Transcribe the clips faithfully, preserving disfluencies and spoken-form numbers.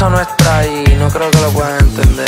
cosa nuestra y no creo que lo puedan entender.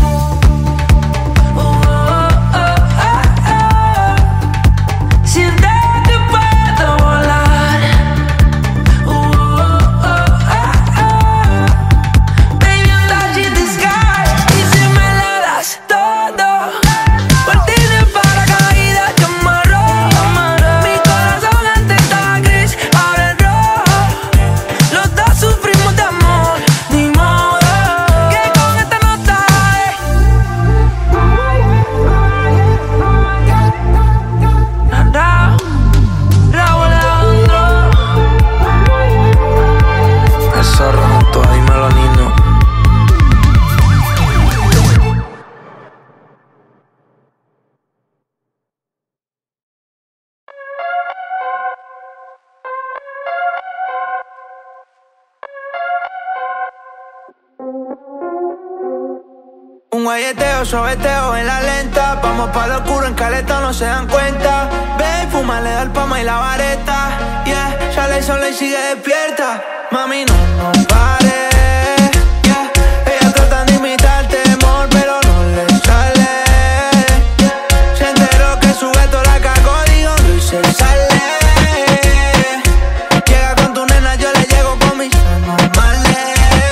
Un guayeteo, sobeteo en la lenta. Vamos pa' lo oscuro, en caleta no se dan cuenta. Ve, fuma, le da el pama y la vareta. Yeah, sale sola y sigue despierta. Mami, no, no pare. Yeah, ella trata de imitarte, amor, pero no le sale. Se enteró que su gato la cagó, digo, no y se sale. Llega con tu nena, yo le llego con mis anormales.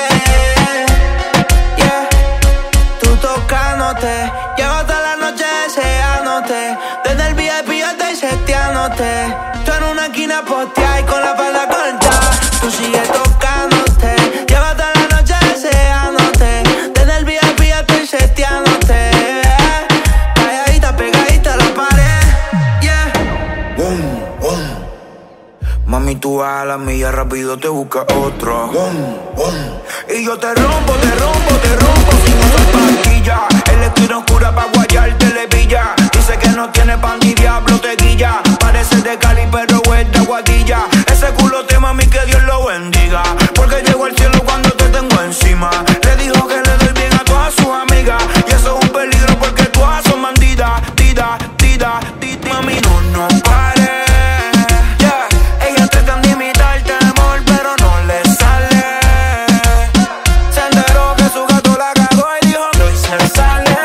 Yeah, tú tocándote, llevo toda la noche deseándote. Desde el V I P yo estoy seteándote. Tú en una esquina posteada y con la falda cortada. Tú sigues tocándote, llevo toda la noche deseándote. Desde el V I P yo estoy seteándote. Calladita, pegadita a la pared. Yeah. Boom, boom. Mami, tú vas a la milla, rápido te busca otro. Boom, boom. Y yo te rompo, te rompo, te rompo sin usar pastilla. En la esquina oscura pa' guayarte le pilla. Dice que no tiene pan ni diablo te guilla. Parece de Cali pero es de Aguadilla. Ese culote, mami, que Dios lo bendiga. Porque llego al cielo cuando te tengo encima. Le dijo que le doy bien a todas sus amigas. Y eso es un peligro porque todas son bandidas. Tida, tida, tida. Mami, no, no pares. Yeah, ella tratan de imitarte, amor, pero no le sale. Se enteró que su gato la cagó y dijo no y se sale.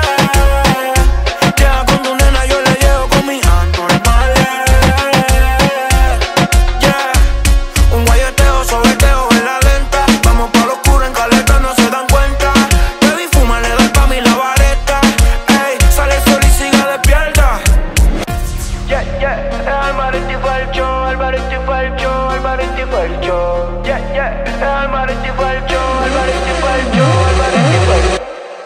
Llega con tu nena, yo le llevo con mis anormales. Yeah, un guayeteo, sobeteo en la lenta. Vamos pa' lo oscuro, en caleta no se dan cuenta. Baby, fuma, le da el pam y la vareta. Ey, sale sol y sigue despierta. Yeah, yeah, es Alvarito y Falcho, Alvarito y Falcho, Alvarito y Falcho. Yeah, yeah, es Alvarito y Falcho, Alvarito y Falcho, Alvarito y Falcho.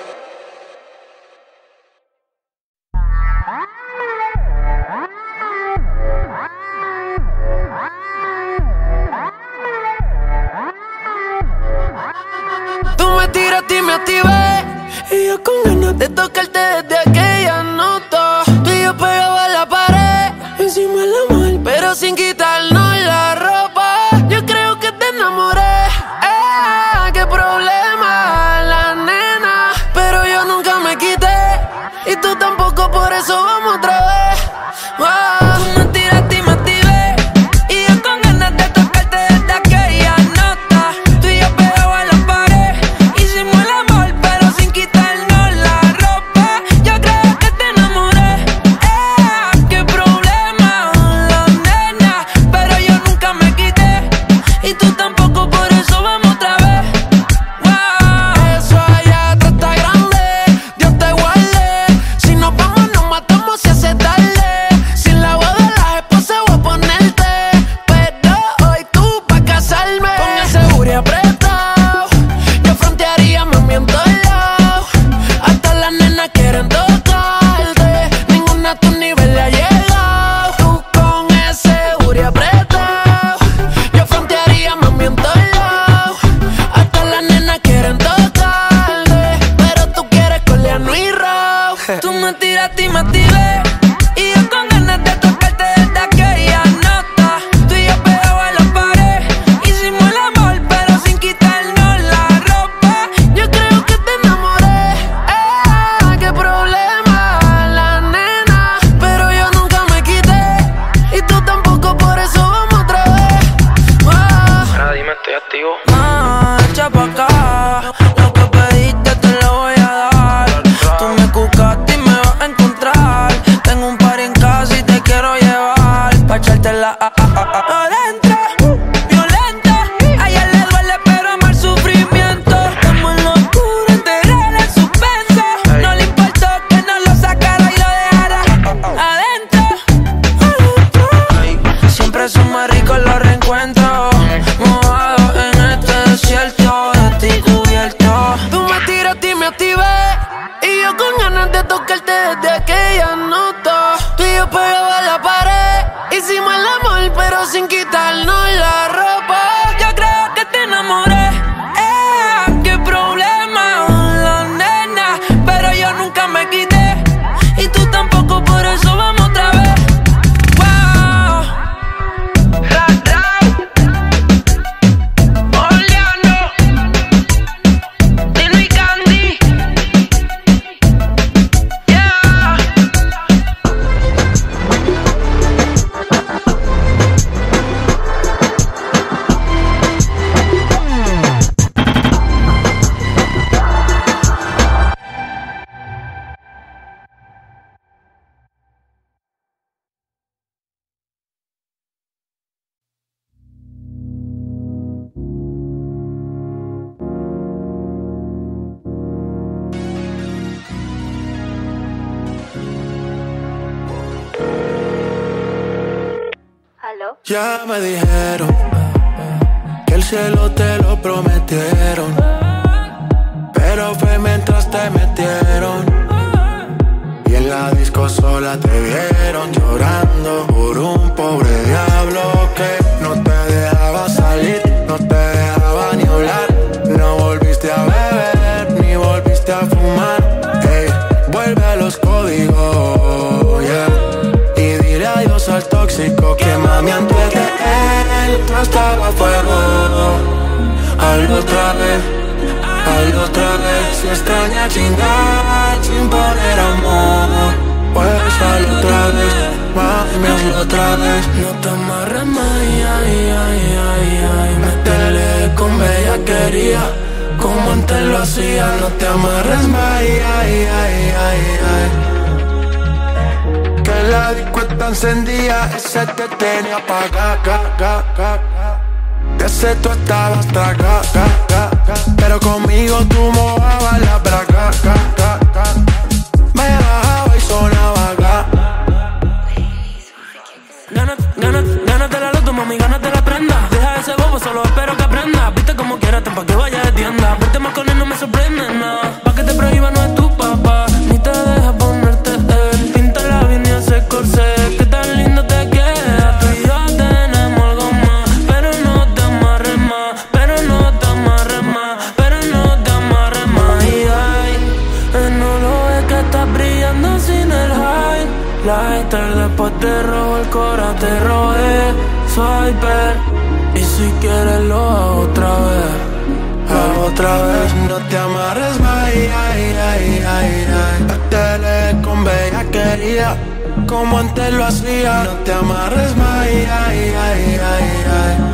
Tú me tiraste y me activé, y yo con ganas de tocarte desde aquella nota. Tú y yo pegados a la pared, encima de la mujer, pero sin quitarnos la ropa. Yo creo que te enamoré. Eh, qué problema, la nena, pero yo nunca me quité, y tú tampoco, por eso vamos otra vez. Wow. Tú me tiraste y me activé, y yo con ganas de tocarte desde aquella nota. Tú y yo pegados a la pared, hicimos el amor, pero sin quitarnos la ropa. Yo creo que te enamoré. Eh, qué problema, la nena, pero yo nunca me quité, y tú tampoco, por eso vamos otra vez. Wow. Eso allá atrás está grande, Dios te guarde. Si nos vamos nos matamos si hace tarde. Ya me dijeron que el cielo te lo prometieron, pero fue mientras te metieron. Y en la disco sola te vieron llorando por un pobre diablo que no te dejaba salir, no te dejaba ni hablar. No volviste a beber, ni volviste a fumar. Ey, vuelve a los códigos, yeah. Y dile adiós al tóxico que mami antes de él no estaba a fuego. Hazlo otra vez, hazlo otra vez. Si extraña chingar sin poner amor, pues hazlo otra vez, mami, hazlo otra vez. No te amarres más, ay, ay, ay, ay. Métele con bellaquería como antes lo hacía. No te amarres más, ay, ay, ay, ay, ay. Que la disco está encendida, ese te tenía apagada, ga, ga, ga, ga. Ese tú estabas traga, ga, ga, ga. Pero conmigo tú mojabas la braga, ga, ga, ga. Me bajaba y sonaba, ga. Ganas, ganas, ganas de la loto, mami, ganas de la prenda. Deja ese bobo, solo espero que aprenda. Viste como quieras, pa' que vaya de tienda. Verte más con él no me sorprende, no. Pa' que te prohíba no es tu papá, ni te deja ponerte él. Pinta la bien y ese corsé, que tan lindo te queda. Tú y yo tenemos algo más, pero no te amarres más, pero no te amarres más, pero no te amarres más. Y ay, él no lo ves que estás brillando sin el highlighter. Después te robo el cora, te robé swiper. Y si quieres lo hago otra vez, hago otra vez. No te amarres más, ay, ay, ay, ay, ay. Métele con bellaquería como antes lo hacía. No te amarres más, ay, ay, ay, ay,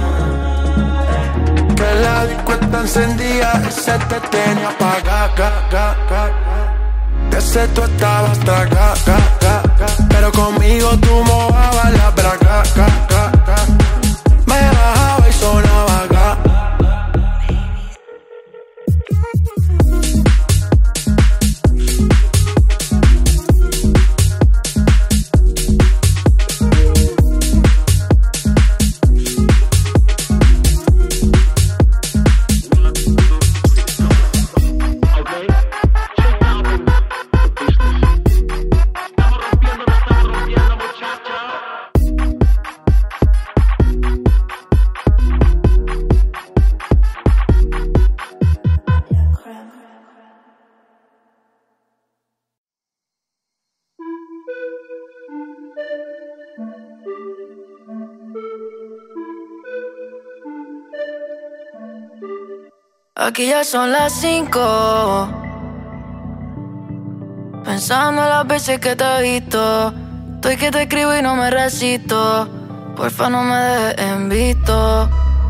ay. Que la disco está encendida, ese te tenía apagada, ga, ga, ga. Ese tú estabas traga, ga, ga, ga. Pero conmigo tú mojabas la braga, ga, ga, ga. Me bajaba y sonaba, ga. Aquí ya son las cinco, pensando en las veces que te he visto. Estoy que te escribo y no me resisto. Porfa no me dejes en visto.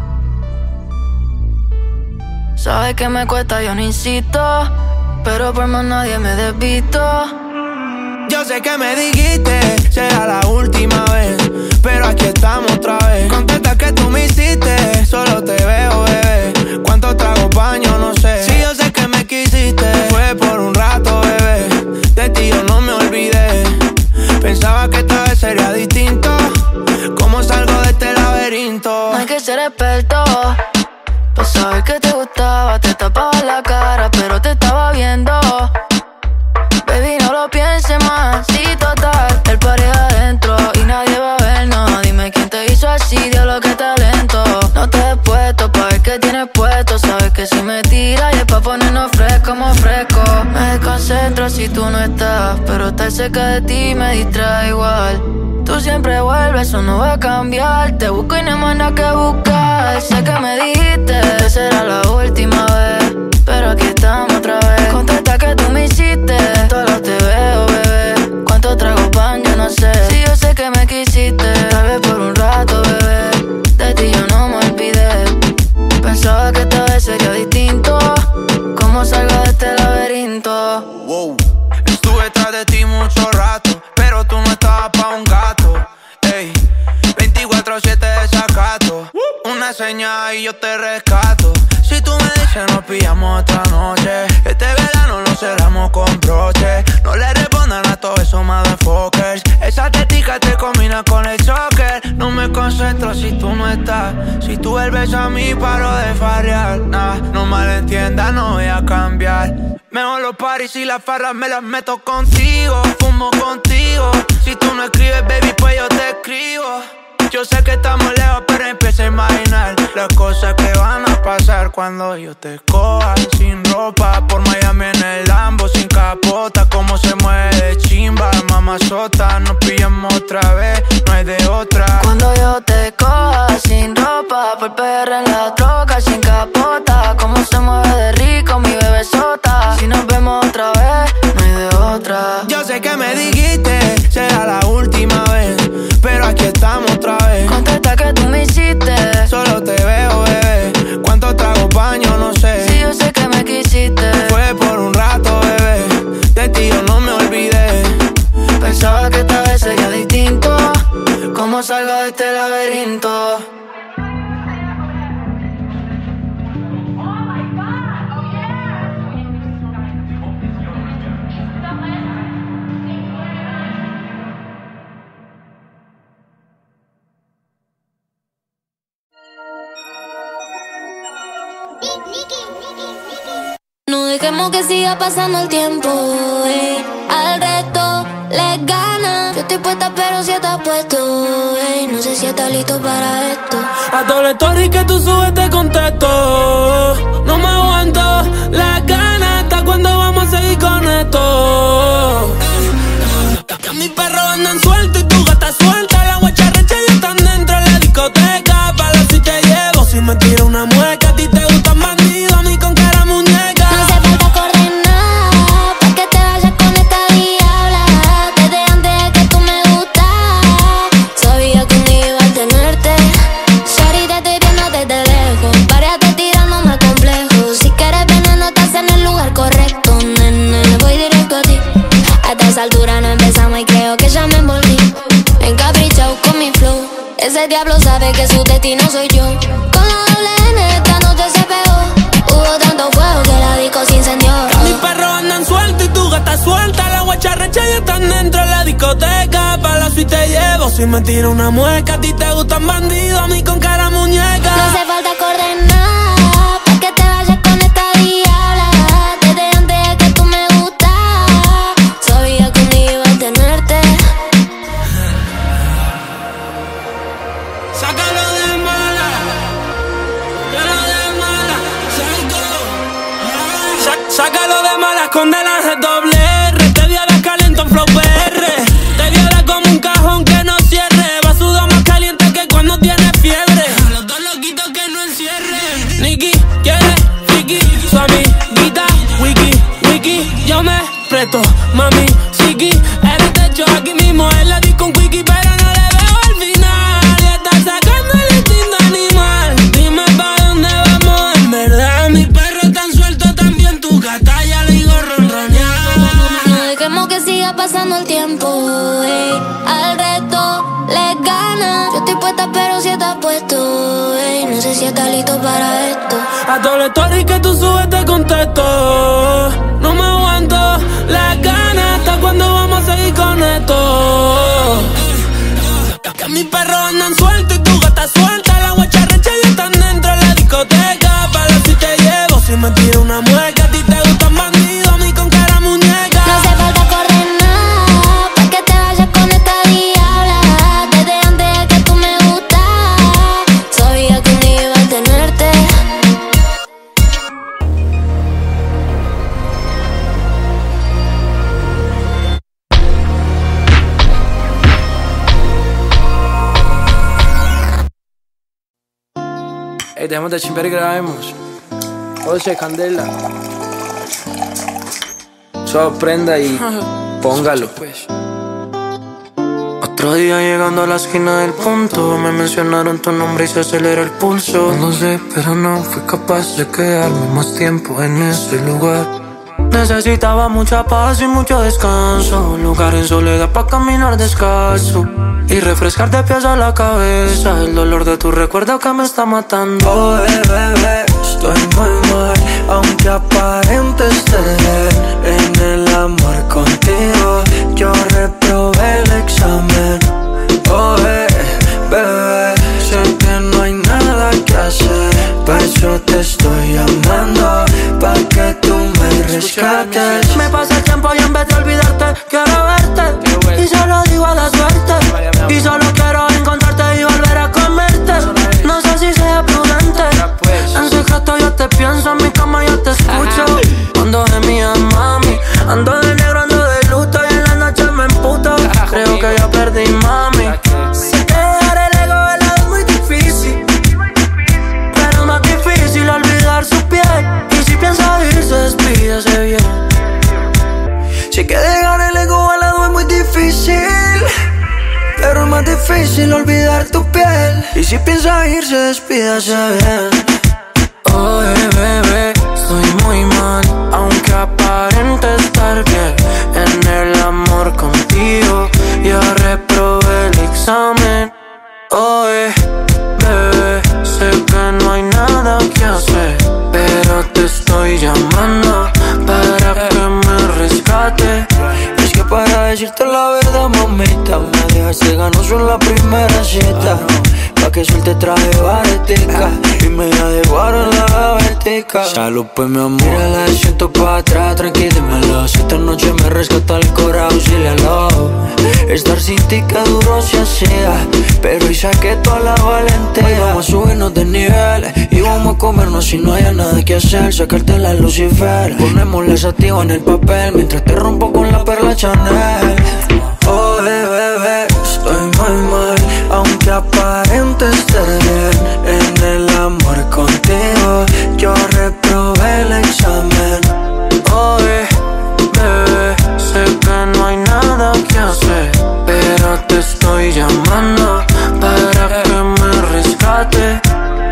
Sabes que me cuesta, yo no insisto, pero por más nadie me desvisto. Yo sé que me dijiste, será la última vez, pero aquí estamos otra vez. Contesta que tú me hiciste, solo te veo, bebé. ¿Cuántos tragos baño? No sé. Si yo sé que me quisiste, fue por un rato, bebé. De ti yo no me olvidé. Pensaba que esta vez sería distinto. ¿Cómo salgo de este laberinto? No hay que ser experto para saber que te gustaba. Te tapaba la cara, pero te estaba viendo. Baby, no lo pienses más, sí, total. El party adentro y nadie va a vernos. Dime quién te hizo así, diablo, qué talento. No te he puesto pa' ver qué tienes puesto. Sabes que si me tiras y es pa' ponernos fresco, como fresco. Me desconcentro si tú no estás, pero estar cerca de ti me distrae igual. Tú siempre vuelves, eso no va a cambiar. Te busco y no hay más nada que buscar. Sé que me dijiste, será la última vez, pero aquí estamos otra vez. Contesta que tú me hiciste, solo te veo, bebé. ¿Cuántos tragos van? Yo no sé. Si yo sé que me quisiste, tal vez por un rato, bebé. De ti yo no me olvidé. Pensaba que esta vez sería distinto. ¿Cómo salgo de este laberinto? Wow. Estuve tras de ti mucho rato, pero tú no estabas pa' un gato. Ey, veinticuatro siete desacato. Una señal y yo te rescato. Si tú me dices nos pillamos otra noche. Este verano lo cerramos con broche. No le respondan a todos esos motherfuckers. Esa tetica te combina con el soccer. No me concentro vuelves a mí, paro de farrear. Nah, no malentiendas, no voy a cambiar. Mejor los paris y las farras me las meto contigo. Fumo contigo. Si tú no escribes, baby, pues yo te escribo. Yo sé que estamos lejos, pero empiezo a imaginar las cosas que van a pasar cuando yo te coja sin ropa por Miami en el Lambo, sin capota. Cómo se mueve de chimba, mamazota. Nos pillamos otra vez, no hay de otra. Cuando yo te coja sin ropa por P R en la troca, sin capota. Cómo se mueve de rico mi bebesota. Si nos vemos otra vez, no hay de otra. Yo sé que me dijiste, será la última vez, pero aquí estamos otra vez. Contesta que tú me hiciste. Solo te veo, bebé. ¿Cuántos tragos baño? No sé. Sí, yo sé que me quisiste. Fue por un rato, bebé. De ti yo no me olvidé. Pensaba que esta vez sería distinto. ¿Cómo salgo de este laberinto? No dejemos que siga pasando el tiempo, ey. Al resto les gana. Yo estoy puesta pero si estás puesto, ey. No sé si estás listo para esto. A todas las stories que tú subes te contesto. No me aguanto las ganas. ¿Hasta cuándo vamos a seguir con esto? Que mis perros andan sueltos y tu gata suelta. La guacharrecha ya están dentro de la discoteca. Pa' ver si te llevo, si me tiro una mueca. A ti te gustan bandidos, a mí con cara muñeca. No hace falta coordenar pa' que te vayas con esta diabla. Desde antes de que tú me gustas, sabía que un día iba a tenerte. Shorty, te estoy viendo desde lejos. Párate tirándome complejo. Si quieres veneno, estás en el lugar correcto, nene. Voy directo a ti. A esta altura no empezamos y creo que ya me envolví. Encaprichado con mi flow. Ese diablo sabe que su destino soy yo. Con la doble N esta noche se pegó. Hubo tanto fuego que la disco se incendió. Mis perros andan sueltos y tu gata suelta. La guacharrecha ya están dentro de la discoteca. Pa' la suite te llevo, si me tiro una mueca. A ti te gustan bandidos, a mí con cara muñeca. No hace falta coordenar pa' que te vayas con esta diabla. Desde antes de que tú me gustas, sabía que un día iba a tenerte. Sácalo de mala, sácalo de mala, Sa sácalo de mala, escóndelas de doble R. Te dio la caliente en flow P R. Te viola como un cajón que no cierre. Va sudado más caliente que cuando tienes fiebre. A los dos loquitos que no encierren. Nicky, quiere, Ricky, su amiguita, Wiki, Wiki. Yo me presto, mami, Siki. Eres techo aquí mismo en la disco un quickie, pero no le veo al final. Y está sacando el instinto animal. Dime pa' dónde vamos, en verdad. Mis perros están sueltos, también tu gata, ya le digo ronronear. No dejemos que siga pasando el tiempo, ey. Al resto les gana. Yo estoy puesta pero si estás puesto, ey. No sé si estás listo para esto. A todas las stories que tú subes te contesto. No me aguanto las ganas. ¿Hasta cuándo vamos a seguir con esto? Que mis perros andan sueltos y tu gata suelta. La guacharrecha ya están dentro de la discoteca. Pa' ver si te llevo, si me tiro una mueca. A ti te gustan bandidos, a mí con cara muñeca. No hace falta coordenar pa' que te vayas con esta diabla. Desde antes de que tú me gustas, sabía que un día iba a tenerte. Ey, dejemos de chimper y grabemos. Oye, candela. Sorprenda y póngalo. Otro día llegando a la esquina del punto, me mencionaron tu nombre y se acelera el pulso. No sé, pero no fui capaz de quedarme más tiempo en ese lugar. Necesitaba mucha paz y mucho descanso, un lugar en soledad para caminar descalzo y refrescar de pies a la cabeza el dolor de tu recuerdo que me está matando. Oh, bebé, estoy muy mal, aunque aparentes tener en el amor contigo. Yo reprobé el examen. Oh, bebé, sé que no hay nada que hacer. rescate. Me pasa el tiempo y en vez de olvidarte quiero verte, y solo digo a la suerte, y solo quiero encontrarte y volver a comerte. No sé si sea prudente, en secreto yo te pienso, en mi cama yo te escucho. Ando de mía, mami, ando de negro, ando de luto, y en la noche me emputo. Creo que ya perdí, mami. Sé que dejar el ego de lado es muy difícil, pero es más difícil olvidar su piel. Y si piensa irse, despídase bien. Sé que dejar el ego al lado es muy difícil, pero es más difícil olvidar tu piel. Y si piensa irse, despídase bien. Oye, bebé, estoy muy mal, aunque aparente estar bien. En el amor contigo ya reprobé el examen. Oye, bebé, sé que no hay nada que hacer, pero te estoy llamando para que me rescate. Es que para decirte la verdad, mamita, me dejaste ganoso en la primera cita. Pa' que suelte traje baretica y me la dejaron en la vertica. Salud pues mi amor, mira la siento pa' atrás, tranqui, dímelo. Si esta noche me rescata el corazón, auxílialo. Estar sin ti que duro se hacía, pero hoy saqué toda la valentía. Vamos a subirnos de niveles y vamos a comernos si no haya nada que hacer. Sacarte la Lucifer, ponemos la sativa en el papel mientras te rompo con la perla Chanel. Oh, bebé, estoy muy mal, aunque aparente estar bien. En el amor contigo yo reprobé el examen. Oye, bebé, sé que no hay nada que hacer, pero te estoy llamando para que me rescate.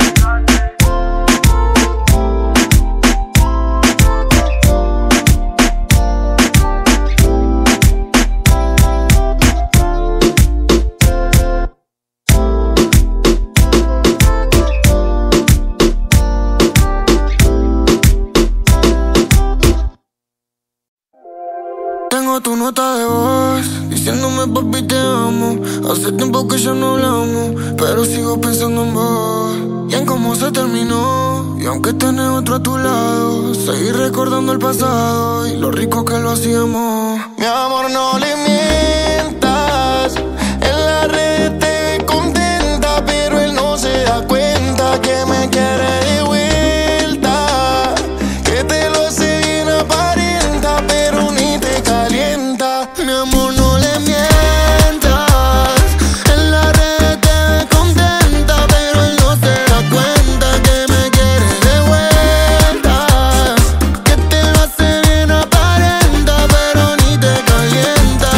Tu nota de voz, diciéndome papi te amo. Hace tiempo que ya no hablamos, pero sigo pensando en vos y en cómo se terminó. Y aunque tenés otro a tu lado, seguir recordando el pasado y lo rico que lo hacíamos. Mi amor, no le mientas, en la red te ve contenta, pero él no se da cuenta que me quiere de vuelta, que te lo hace bien aparenta, pero ni te calienta. Mi amor, no le mientas, en la red te ve contenta, pero él no se da cuenta que me quiere de vuelta, que te lo hace bien aparenta, pero ni te calienta.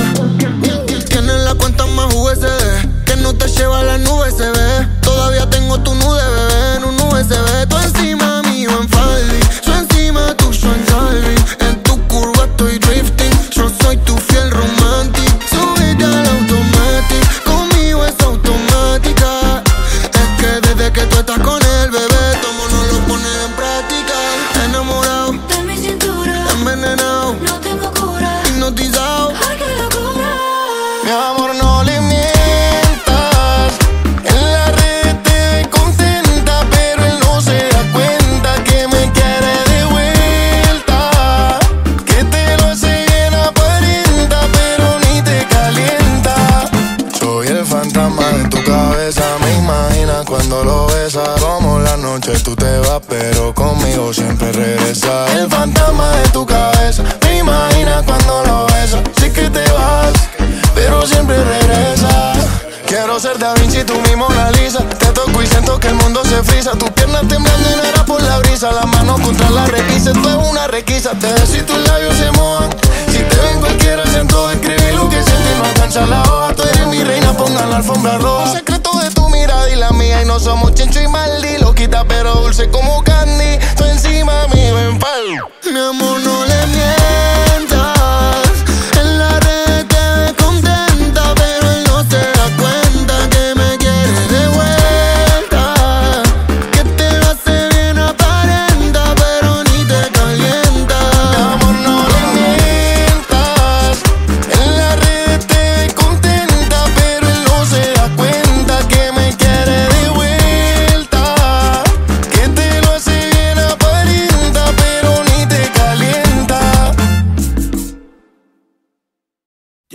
Tienes la cuenta más U S B, que no te lleva a la nube, se ve. Todavía tengo tu nude, bebé, en un U S B. Tú encima mío en Faldi, yo encima tuyo en Salvi. En tu curva estoy drifting, yo soy tu fiel romantic. Súbete al automatic, conmigo es automática. Es que desde que tú estás con él, bebé, tomo no lo pones en práctica. Enamorado De mi cintura, envenenado, no tengo cura. hipnotizado. Ay, qué locura. Mi amor, no le mientas, en la red te ve contenta, pero él no se da cuenta que me quiere de vuelta, que te lo hace bien aparenta, pero ni te calienta. Soy el fantasma de tu cabeza, me imaginas cuando lo besas. Como la noche tú te vas, pero conmigo siempre regresas. El fantasma de tu cabeza, me imaginas cuando lo besas. Sí que te vas, pero siempre regresa. Quiero ser Da Vinci, tú mi Mona Lisa. Te toco y siento que el mundo se frisa. Tus piernas temblando y no era por la brisa. Las manos contra la repisa, esto es una requisa. Te beso y tus labios se mojan. Si te ven cualquiera, siento escribir lo que siento y no alcanza la hoja. Tú eres mi reina, pongan la alfombra roja. Un secreto de tu mirada y la mía, y no somos Chencho y Maldi. Loquita pero dulce como candy. Tú encima mío en pal. Mi amor, no le mientas, en la red te ve contenta, pero él no se da cuenta que me quiere de vuelta, que te lo hace bien aparenta, pero ni te calienta. Mi amor, no le mientas, en la red te ve contenta, pero él no se da cuenta que me quiere de vuelta, que te lo hace bien aparenta, pero ni te calienta.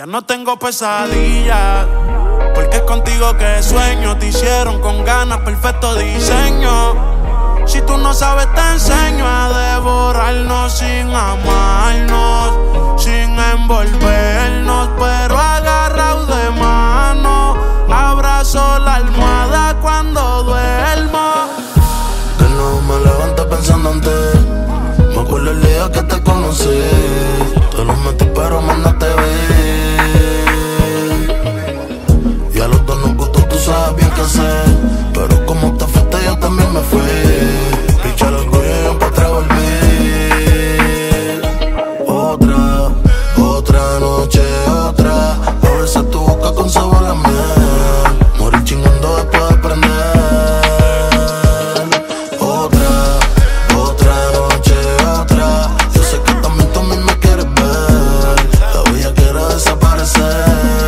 Ya no tengo pesadillas, porque es contigo que sueño. Te hicieron con ganas, perfecto diseño. Si tú no sabes te enseño a devorarnos sin amarnos, sin envolvernos, pero agarrados de mano. Abrazo la almohada cuando duermo. De nuevo me levanto pensando en ti. Me acuerdo el día que te conocí. Te lo metí pero más no te vi. Y a los dos nos gustó, tú sabes bien qué hacer. Pero como te fuiste yo también me fui. Picha el orgullo y yo pa' atrás volví. Otra, otra noche, otra. A veces tu boca con sabor a miel. Morir chingando después de prender. Otra, otra noche, otra. Yo sé que también tú a mí me quieres ver. La vida quiere desaparecer.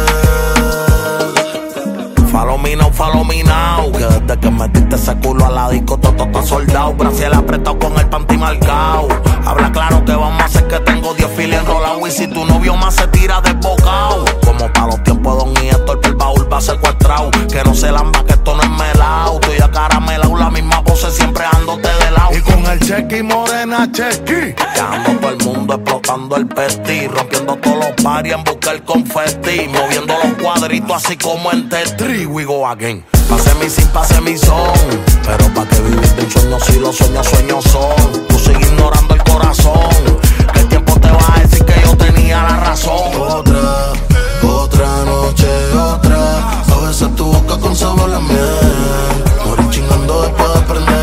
Follow me now, follow me now. Que desde que metiste ese culo a la disco todo está soldado. Brasil apretado con el panty marcao. Habla claro que vamos a hacer que tengo diez filas enrolados. Y si tu novio más se tira desbocado, como para los tiempos de Don y Héctor, el baúl va secuestrado. Que no se lamba que esto no es melao. Tú y a caramelao, la misma pose siempre dándote de lado. Y con el chequi morena chequi. Dejando todo el mundo explotando el pesti. Rompiendo todos los paris en busca el confeti. Moviendo los cuadritos así como en Tetris. We go again. Pase mi sin, pase mi son. Pero pa' que vivir de un sueño si los sueños, sueños son. Tú sigues ignorando el corazón. Que el tiempo te va a decir que yo tenía la razón. Otra, otra noche, otra. A veces tu boca con sabor a miel. Morir chingando después de prender.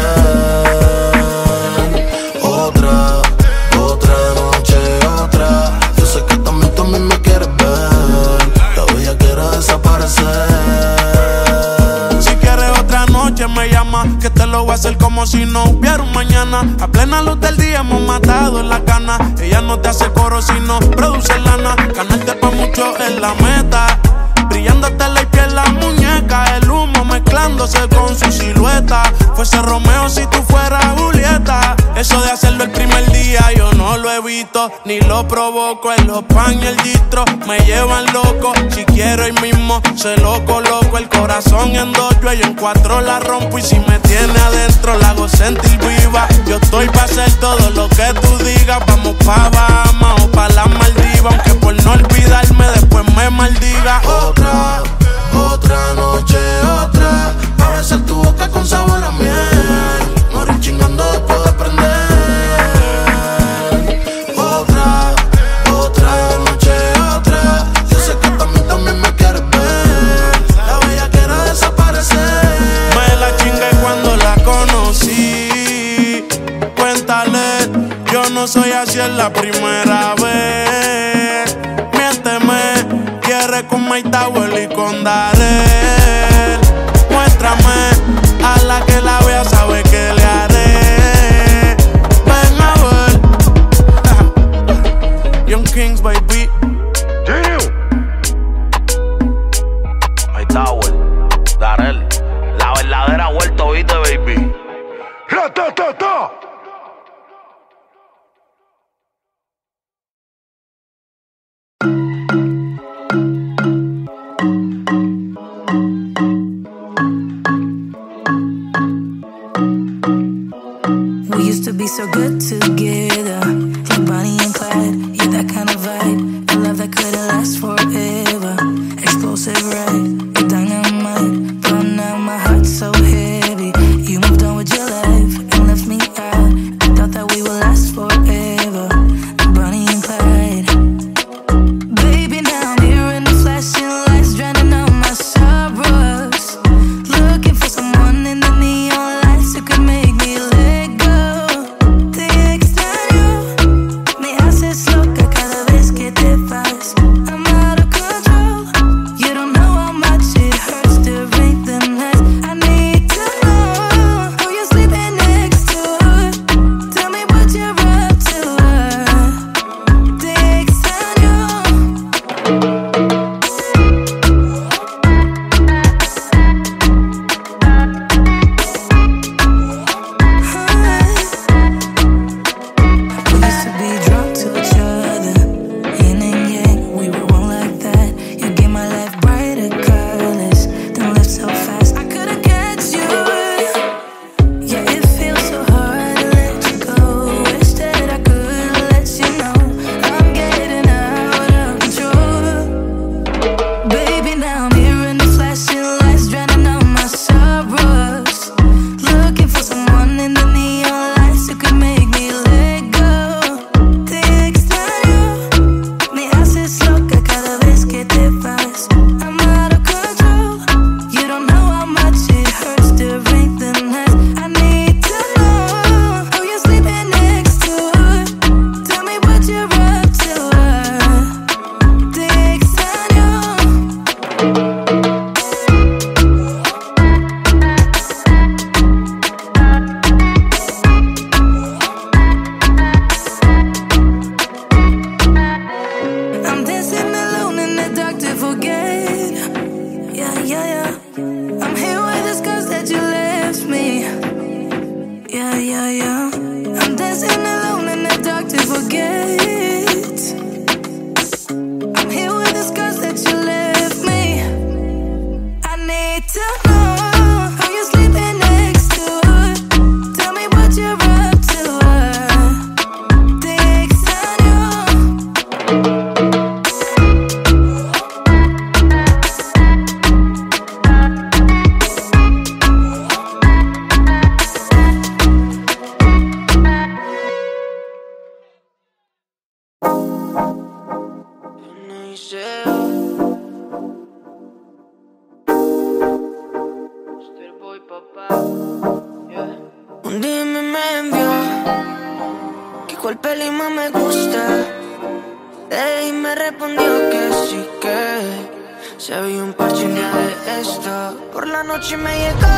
Otra, otra noche, otra. Yo sé que también tú a mí me quieres ver. La vida quiere desaparecer. Me llama, que te lo voy a hacer como si no hubiera un mañana. A plena luz del día hemos matado en la cana. Ella no te hace coro sino produce lana. Ganarte pa' mucho es la meta. Brillándote la piel la muñeca. El humo mezclándose con su silueta. Fuese Romeo si tú fueras Julieta. Eso de hacerlo el primer día yo no lo evito, ni lo provoco. En los pan y el distro me llevan loco. Si quiero hoy mismo se lo coloco. El corazón en dos, yo en cuatro la rompo. Y si me tiene adentro la hago sentir viva. Yo estoy pa' hacer todo lo que tú digas. Vamos pa' Bahamas o pa' las Maldivas. Aunque por no olvidarme después me maldiga. Otra, otra noche, otra. A veces tu boca con sabor a miel. Morir chingando después de prender. Otra, otra noche, otra. Yo sé que también, también me quieres ver. La bella quiere desaparecer. Me la chingué cuando la conocí. Cuéntale, yo no soy así, es la primera vez. Miénteme, quiere con Mike Tower y con Darel. Muéstrame a la que la vea, sabe que le haré. Ven a ver. Young Kings, baby. Mike Tower, Darel. La verdadera vuelta, oíste, baby. ¡Ra-ta-ta-ta! We used to be so good together, like Bonnie and Clyde. Yeah, that kind of vibe, a love that couldn't last forever. Explosive, right? You're dynamite, but now my heart's so heavy. You moved on with your life and left me out. I thought that we would last forever, like Bonnie and Clyde. Baby, now I'm here in the flashing lights, drowning out my sorrows. Looking for someone in the neon lights who could make me let go. Te extraño, me haces loca cada vez que te vas. I'm out of control. You don't know how much it hurts to break the nights. I need to know who you're sleeping next to. Tell me what you're up to. Te extraño. We used to be drunk to each other, yin and yang, we were one like that. peli más me gusta? Ey, me respondió que sí, que se había un parche un día de esto. Por la noche me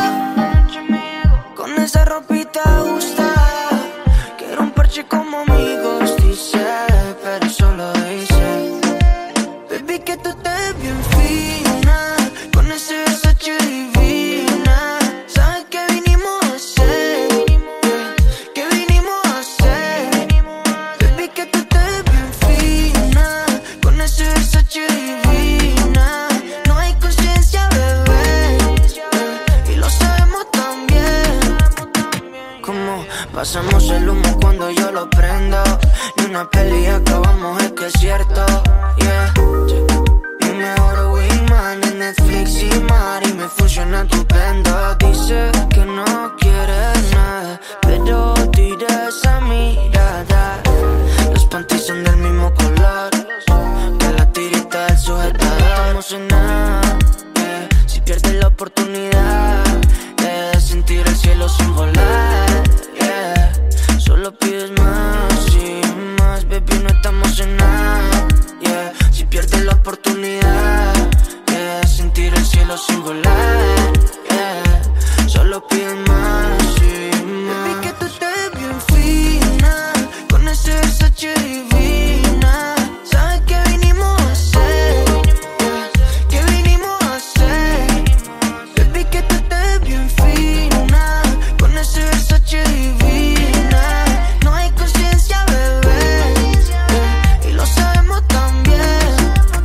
llegó con esa ropita justa. Quiero un parche como amigos, dice, pero solo dice. Baby, que tú estés bien fina, con ese Versace divina. ¿Sabes qué vinimos a hacer? ¿Qué vinimos a hacer? Baby, que tú estés bien fina, con ese Versace divina. No hay conciencia, bebé, y lo sabemos también. Como pasamos el humo cuando yo lo prendo. Ni una peli acabamos, es que es cierto, yeah. Mi mejor wingman en Netflix y Mari me funciona estupendo. Dice que no quiere nada, pero tira esa mirada. Los panties son del mismo color que la tirita del sujetador. Estamos en nada, yeah. Si pierdes la oportunidad de sentir el cielo sin volar, yeah. Solo pides más y más, baby, no estamos en nada, yeah. Si pierdes la oportunidad, yeah, de sentir el cielo sin volar, yeah. Solo pides más y más. Baby, que tú estés bien fina, con ese Versace divina. ¿Sabes qué vinimos a hacer? ¿Qué vinimos a hacer? Baby, que tú estés bien fina, con ese Versace divina. No hay conciencia, bebé, y lo sabemos también.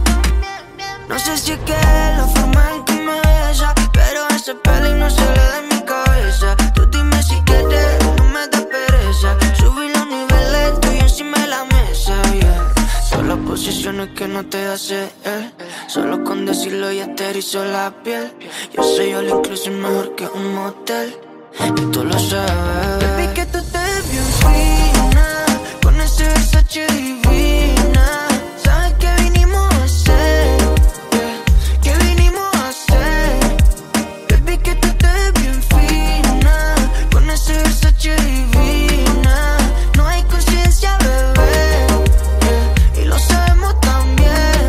No sé si es que la forma en que me besa, pero ese peli no sale de mi cabeza. Tú dime si quieres, no me da pereza. Subí los niveles, estoy encima de la mesa, yeah. Todas las posiciones que no te hace, eh. Solo con decirlo ya te erizó la piel. Yo soy all inclusive mejor que un motel, y tú lo sabes. Baby, que tú estés bien fina, con ese Versace divina. ¿Sabes qué vinimos a hacer? ¿Qué vinimos a hacer? Baby, que tú estés bien fina, con ese Versace divina. No hay conciencia, bebé, yeah, y lo sabemos también.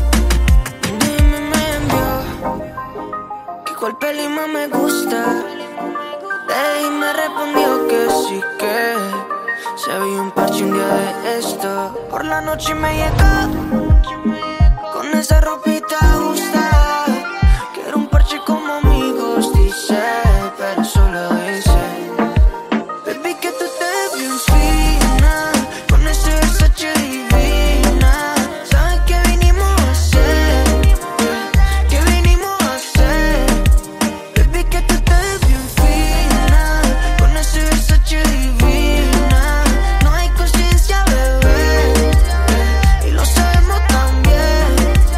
Dime, me envió que cuál peli más me gusta. Ey, me respondió que sí, que se había un parche un día de esto. Por la noche me llegó con esa ropita justa. Quiero un parche como amigos, dice, pero solo dice. Baby, que tú estés bien fina, con ese Versace divina. ¿Sabes qué vinimos a hacer? ¿Qué vinimos a hacer? Baby, que tú estés bien fina, con ese Versace divina. No hay conciencia, bebé, y lo sabemos también.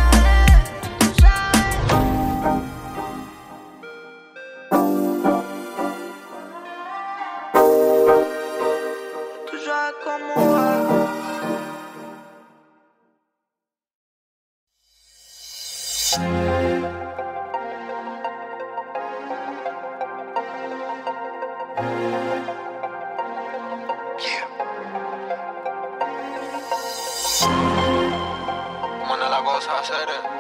Tú sabes cómo va. ¿Cómo anda la cosa, hacer?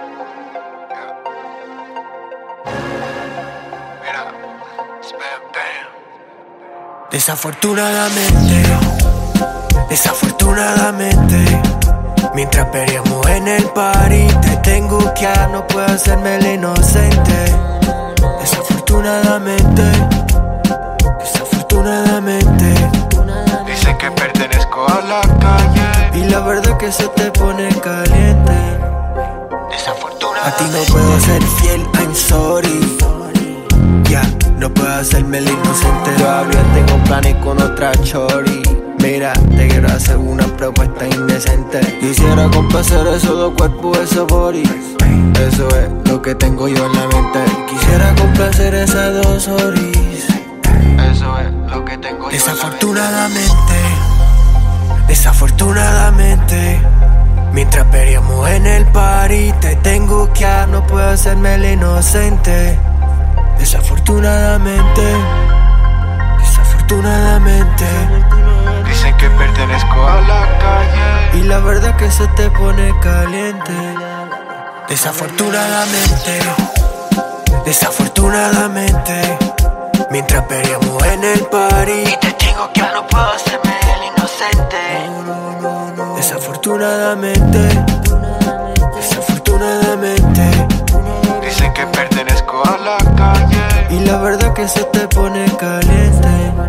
Mira, bam, bam. Desafortunadamente, desafortunadamente, mientras peleamos en el party, te tengo que a, no puedo hacerme el inocente. Desafortunadamente, desafortunadamente, Dicen que pertenezco a la calle. y la verdad que se te pone caliente. A ti no puedo ser fiel, I'm sorry. Ya, no puedo hacerme el inocente. Todavía tengo planes con otra chori. Mira, te quiero hacer una propuesta indecente. Quisiera complacer esos dos cuerpos, esos body. Eso es lo que tengo yo en la mente. Quisiera complacer esas dos oris. Eso es lo que tengo yo. Desafortunadamente, desafortunadamente, mientras peleamos en el party, te tengo que a, no puedo hacerme el inocente. Desafortunadamente, desafortunadamente, Dicen que pertenezco a la calle. Y la verdad que se te pone caliente. Desafortunadamente, desafortunadamente, mientras peleamos en el party, y te digo que no puedo hacerme el inocente. Desafortunadamente, desafortunadamente, dicen que pertenezco a la calle. y la verdad que se te pone caliente.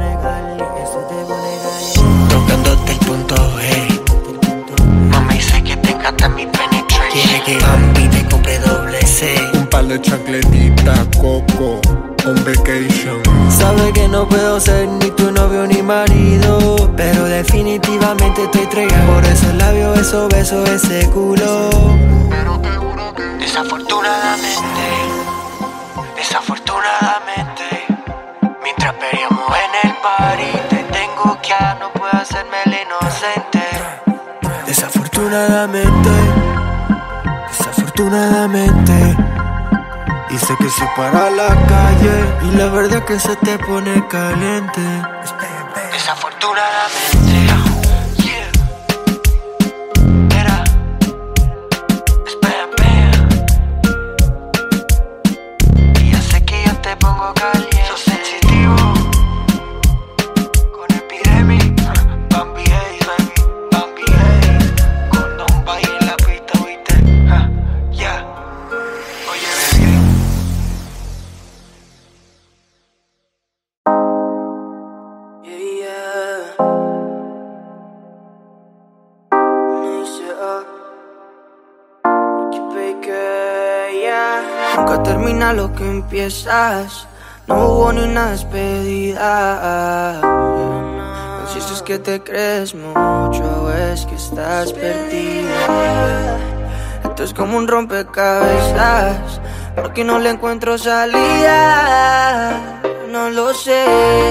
Tocándote el punto G. Mami, sé que te encanta mi penetration. Quiere que Bambi te compre doble C. Un par de chancletitas, coco, on vacation. Sabe que no puedo ser ni tu novio ni marido, pero definitivamente estoy entregado. Por esos labios, esos besos, ese culo. Desafortunadamente, desafortunadamente, mientras peleamos en el party, te tengo que a no puedo hacerme el inocente. Desafortunadamente, desafortunadamente, dice que se para la calle, y la verdad que se te pone caliente. Desafortunadamente, yeah. Era, espera, espera. Y ya sé que yo te pongo caliente. Sos sensitivo, con epidemia. Bambi Hey, baby, Bambi Hey. Con Don Bay en la pista, ¿viste? Ja, ya. Oye, bebé. Yeah, yeah. Me dice, ah, Ricky Baker, yeah. Nunca termina lo que empiezas. No hubo ni una despedida. No sé si es que te crees mucho o es que estás perdida. Esto es como un rompecabezas, porque no le encuentro salida. No lo sé.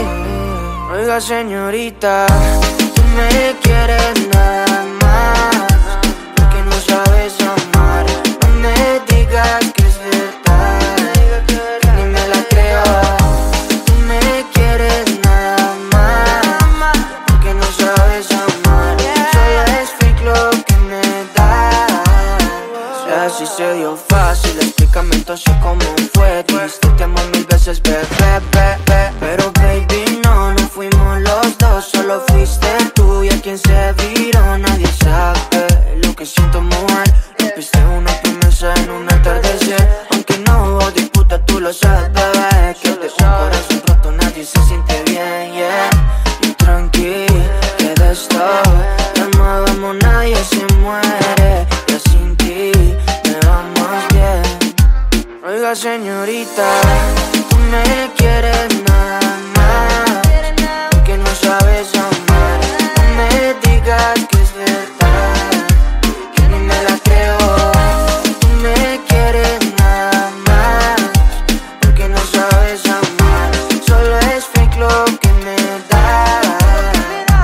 Oiga, señorita, tú me quieres nada más, porque no sabes amar. No me digas que es verdad, que ni me la creo. Tú me quieres nada más, porque no sabes amar. Solo es fake lo que me das. Si así se dio fácil, explícame entonces cómo fue. Dijiste te amo mil veces, bebé, bebé. Pero baby, no, no fuimos los dos, solo fuiste tú y a quien se viró. Nadie sabe lo que siento, mujer. Rompiste una promesa en un atardecer. Aunque no hubo disputa, tú lo sabes, bebé. Que de un corazón roto nadie se siente bien, yeah. Y tranquila, que de esto ya no nadie se muere. Ya sin ti me va más bien. Oiga, señorita, tú me quieres nada más, porque no sabes amar. No me digas que es verdad, que ni me la creo. Tú me quieres nada más, porque no sabes amar. Solo es fake lo que me das.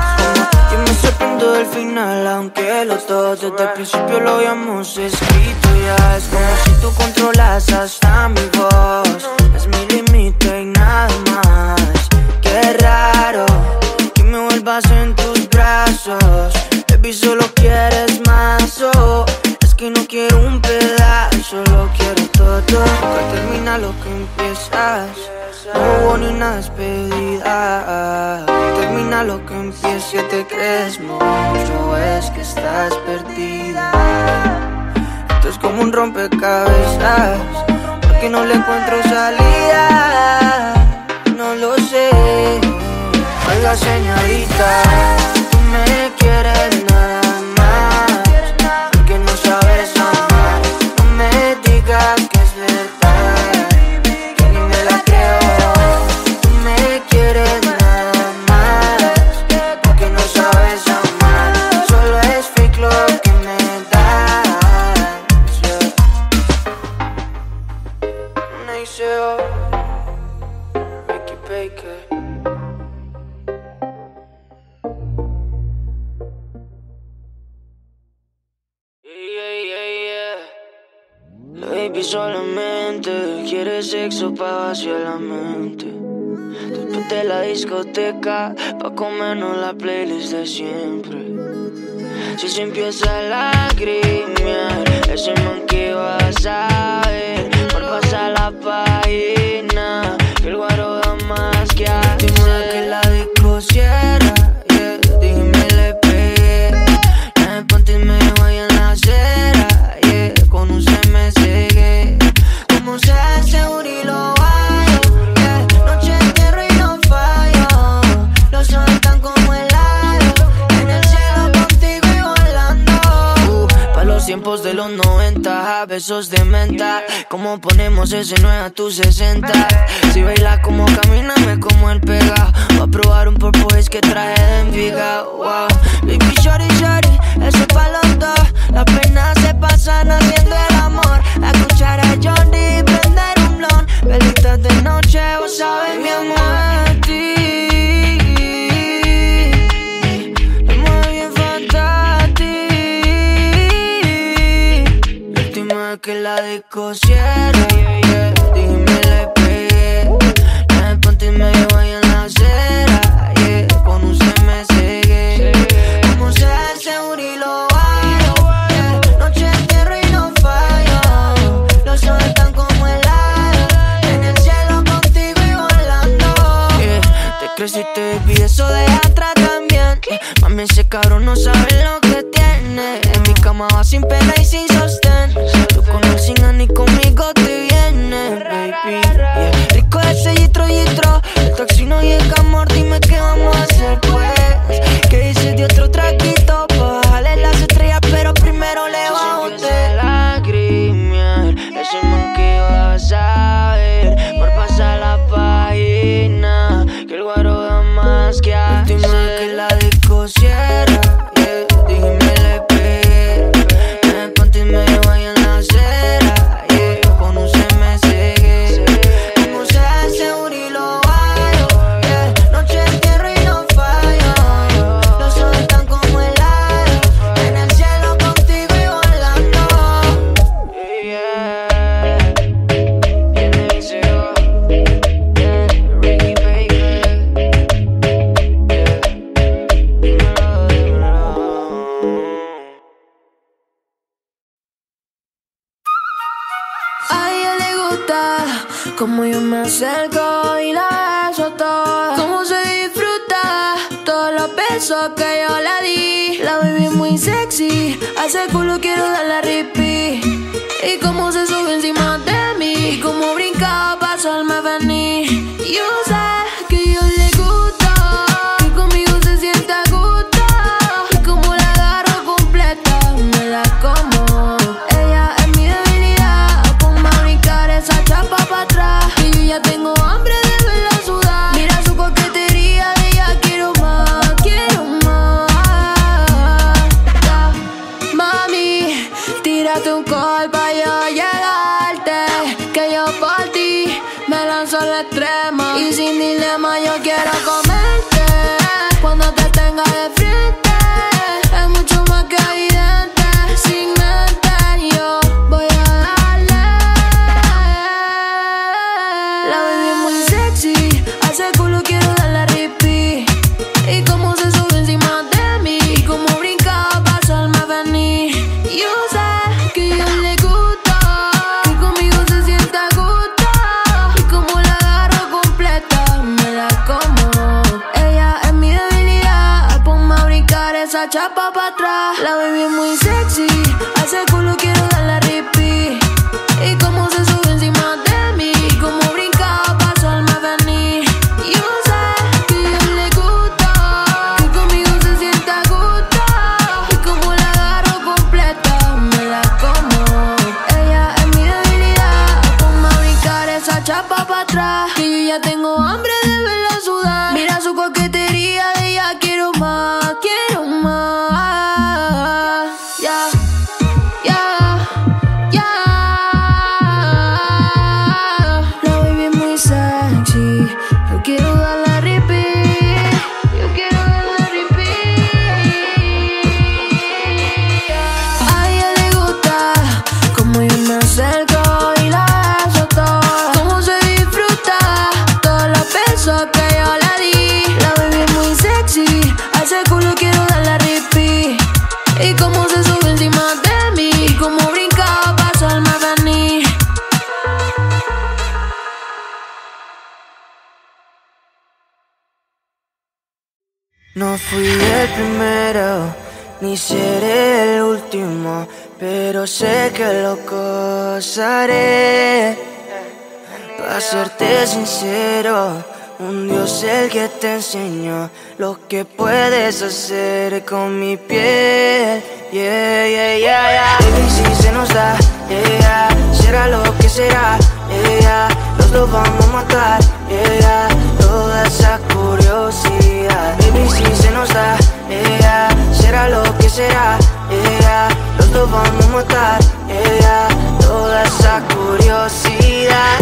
Yo me sorprendo del final, aunque los dos desde el principio lo habíamos escrito ya. Es como si tú controlas hasta mi voz. Es mi límite y nada más. Qué raro que me vuelvas en tus brazos. Baby, solo quieres más, oh. Es que no quiero un pedazo, solo quiero todo. Nunca termina lo que empiezas. No hubo ni una despedida. Termina lo que empieza, te crees mucho, es que estás perdida. Esto es como un rompecabezas, porque no le encuentro salida. No lo sé. Oiga, señorita, tú me quieres nada más, porque no sabes amar. No me digas que es verdad, que ni me la creo. Tú me quieres nada más, porque no sabes amar. Solo es fake lo que me das, yeah. Maceo, Ricky Baker. Baby, solamente quieres sexo pa' vaciar la mente. después de la discoteca, pa' comernos la playlist de siempre. Si se empieza a lagrimear, ese man que va a saber por pasar la página, que el guaro da más que hacer. Dime que la disco cierra, yeah. Dime le pegué, la ponte y me voy en la acera, yeah. Con un se me cegué, como sea seguro y lo bailo, yeah. Noche entero y no fallo, los ojos están como helados, en el cielo contigo y volando. Uh, pa' los tiempos de los noventa, besos de menta, como ponemos ese nueve a tu sesenta. Si bailas como camíname como el pega, va a probar un Purple que traje de Envigado. Wow. Baby shorty shorty, eso es pa' los dos. Las penas se pasan haciendo el amor. A escuchar a Johnny, prender un blon. Velitas de noche, vos sabes mi amor. A ti, me mueve bien fantástico. La última vez que la disco cierra, yeah, yeah. Dime le pegué, la ponte y me voy en la acera, yeah. Con un se me cegué, como sea seguro y lo bailo, yeah. Noche entero y no fallo, los ojos están como helados, en el cielo contigo y volando, yeah. Te creciste, baby, eso de atrás también, yeah. Mami, ese cabrón no sabe lo que tiene. En mi cama va sin pena y sin sostén. Tú con él sin ganas y conmigo te vienes, baby, yeah. Rico ese yitro, yitro. El taxi no llega, amor, dime qué vamos a hacer, pues. Que dices de otro traguito pa' bajarle las estrellas, pero primero le bajo usted. Lagrimear, ese man que va a saber por pasar la página, que el guaro da más que hacer. Última vez que la disco cierra, yeah. Dime le pegué, me ponte y me voy en la acera, yeah. Con un se me cegué, como sea seguro y lo bailo, yeah. Noche entero y no fallo, los ojos están como helados, en el cielo contigo y volando, yeah. Viene y se va, yeah. Ricky Baker, yeah. Dímelo, dímelo. A ella le gusta como yo me acerco y la beso toda, cómo se disfruta todos los besos que yo le di. La baby muy sexy, a ese culo quiero darle repeat. Y cómo se sube encima de mí, y cómo brinca pa' hacerme venir. Yo sé que yo le gusto, que conmigo se siente a gusto, y como la agarro completa, me la como. Ella es mi debilidad, ponme a brincar esa chapa pa' atrás, y yo ya tengo hambre de verla sudar. Mira su coquetería, de ella quiero más, quiero más, yeah. Mami, tírate un call pa' yo llegarte, que yo por ti me lanzo al extremo, y sin dilema yo quiero comerte. Cuando te tenga de frente, es mucho más que evidente. Sin mente yo voy a darle. La baby es muy sexy, a ese culo quiero darle repeat. Y cómo se sube encima de mí, y cómo brinca pa' hacerme venir. Yo sé que yo le gusto, que conmigo se siente a gusto, y como la agarro completa, me la como. Ella es mi debilidad, ponme a brincar esa chapa pa' atrás. La baby es muy sexy, a ese culo quiero darle repeat. Y cómo se sube encima de mí, y cómo brinca pa' hacerme venir. Yo sé que yo le gusto, que conmigo se siente a gusto, y como la agarro completa, me la como. Ella es mi debilidad, ponme a brincar esa chapa pa' atrás, que yo ya tengo hambre de verla sudar. Mira su coquetería, de ella quiero más, quiero más, yeah, yeah, yeah. La baby es muy sexy, yo quiero darle repeat, yo quiero darle repeat. A ella le gusta como yo me acerco y la beso toda, cómo se disfruta todos los besos sube encima de mí. Y como brincaba pasa el Madaní. No fui el primero, ni seré el último, pero sé que lo gozaré. Para serte sincero, un Dios el que te enseñó lo que puedes hacer con mi piel. Yeah, yeah, yeah, yeah. Baby, si se nos da, yeah, yeah. Será lo que será, yeah, yeah. Los dos vamos a matar, yeah, yeah. Toda esa curiosidad. Baby, si se nos da, yeah, yeah. Será lo que será, yeah, yeah. Los dos vamos a matar, yeah, yeah. Toda esa curiosidad.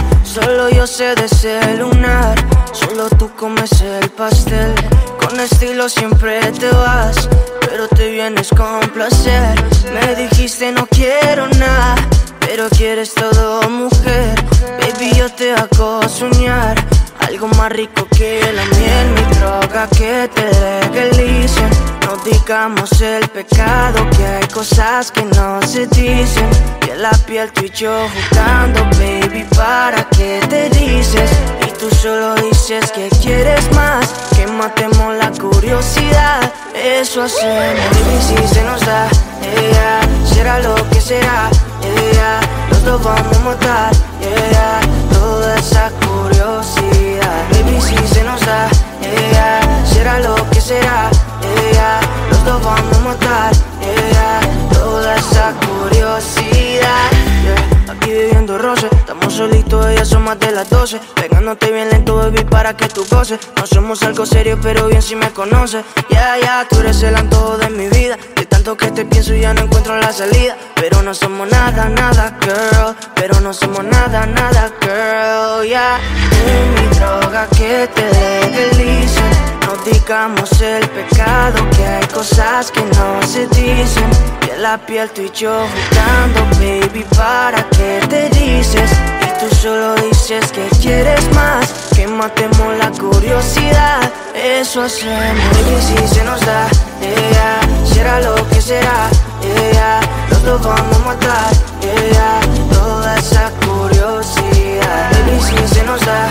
Solo yo sé de ese lunar, solo tú comes el pastel. Con estilo siempre te vas, pero te vienes con placer. Me dijiste no quiero nada, pero quieres todo, mujer. Baby, yo te hago soñar algo más rico que la miel, mi droga que te legalicen. No digamos el pecado, que hay cosas que no se dicen. Que la piel tú y yo jugando, baby, ¿para qué te dices? Y tú solo dices que quieres más, que matemos la curiosidad. Eso hacemos, baby, si se nos da, yeah, será lo que será, yeah. Los dos vamos a matar, yeah, toda esa curiosidad. Baby, si se nos da, yeah, será lo que será, yeah. Los dos vamos a matar, yeah, toda esa curiosidad, yeah. Aquí viviendo roce, estamos solitos, ellas son más de las doce. Pegándote bien lento, baby, para que tú goces. No somos algo serio, pero bien si me conoces. Ya, yeah, ya, yeah, tú eres el antojo de mi vida. De tanto que te pienso ya no encuentro la salida. Pero no somos nada, nada, girl. Pero no somos nada, nada, girl, ya, yeah. Tú mi droga que te deslice. No digamos el pecado, que hay cosas que no se dicen. Que la piel tú y yo jugando, baby, ¿para qué te dices? Y tú solo dices que quieres más, que matemos la curiosidad. Eso hacemos, baby, si se nos da, yeah, será lo que será, yeah. Los dos vamos a matar, yeah, toda esa curiosidad. Baby, si se nos da,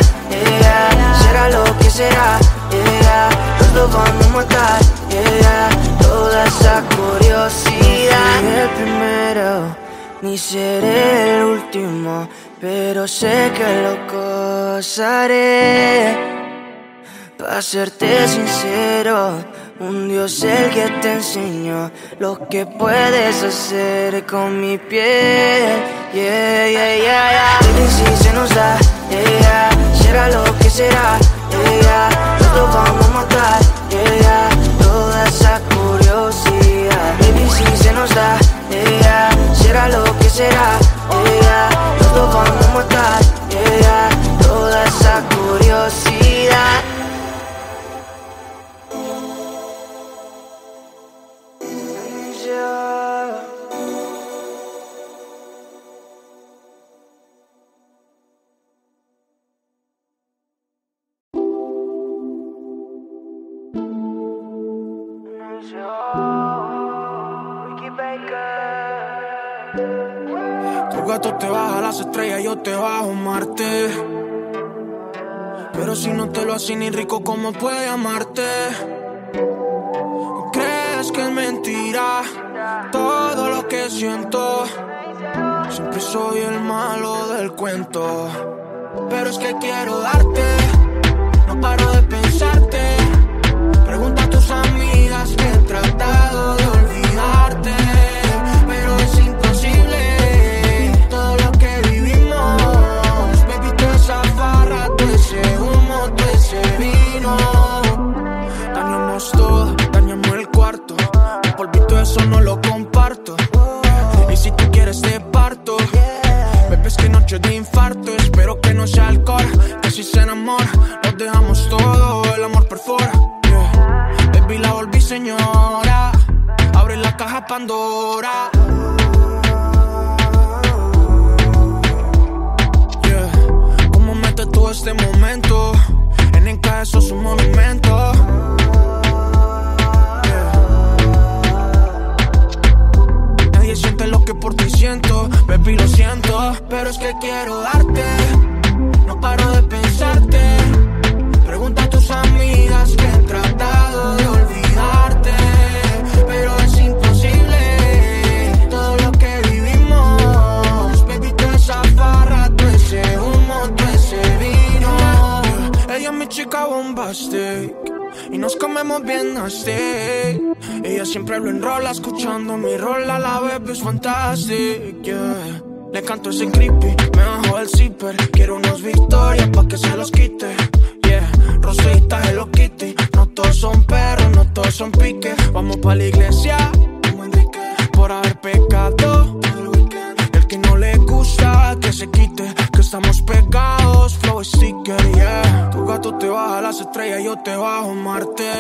yeah, será lo que será, yeah. Los dos vamos a matar, yeah, toda esa curiosidad. Ni el primero, ni seré el último, pero sé que lo gozaré. Pa' serte sincero, un Dios el que te enseñó lo que puedes hacer con mi piel. Yeah, yeah, yeah, yeah. Baby, si se nos da, yeah, será lo que será, yeah. Los dos vamos a matar, yeah, toda esa curiosidad. Baby, si se nos da, yeah, será lo que será, yeah. Los dos vamos a matar, yeah, toda esa curiosidad. Tu gato te baja las estrellas, yo te bajo Marte. Pero si no te lo hace ni rico, ¿cómo puede amarte? ¿Crees que es mentira todo lo que siento? Siempre soy el malo del cuento. Pero es que quiero darte, no paro de pensarte. Pregunta a tus amigas que he tratado de olvidarte, pero es imposible todo lo que vivimos. Baby, toda esa farra, todo ese humo, todo ese vino. Dañamos todo, dañamos el cuarto. Un polvito eso no lo comparto. Y si tú quieres te parto. Bebé, es que noche de infarto. Espero que no sea alcohol, que si se enamora nos dejamos todo, el amor perfora. Baby, la volví señora. Abre la caja Pandora. Yeah. ¿Cómo metes todo este momento? En encaje sos un monumento. Yeah. sabes lo que por ti siento, baby, lo siento. Pero es que quiero darte, no paro de pensarte. Pregunta a tus amigas que he tratado de olvidarte, pero es imposible todo lo que vivimos. Baby, toda esa farra, todo ese humo, todo ese vino. Ella es mi chica bombastic y nos comemos bien así. Ella siempre lo enrola escuchando mi rola. La bebé es fantastic, yeah. Le canto ese creepy, me bajo el zipper. Quiero unos Victorias pa' que se los quite, yeah. Rosita, Hello Kitty. No todos son perros, no todos son piques. Vamos pa' la iglesia, como Enrique, por haber pecado. El que no le gusta, que se quite, que estamos pegados, flow sticker, yeah. Tu gato te baja las estrellas, yo te bajo Marte.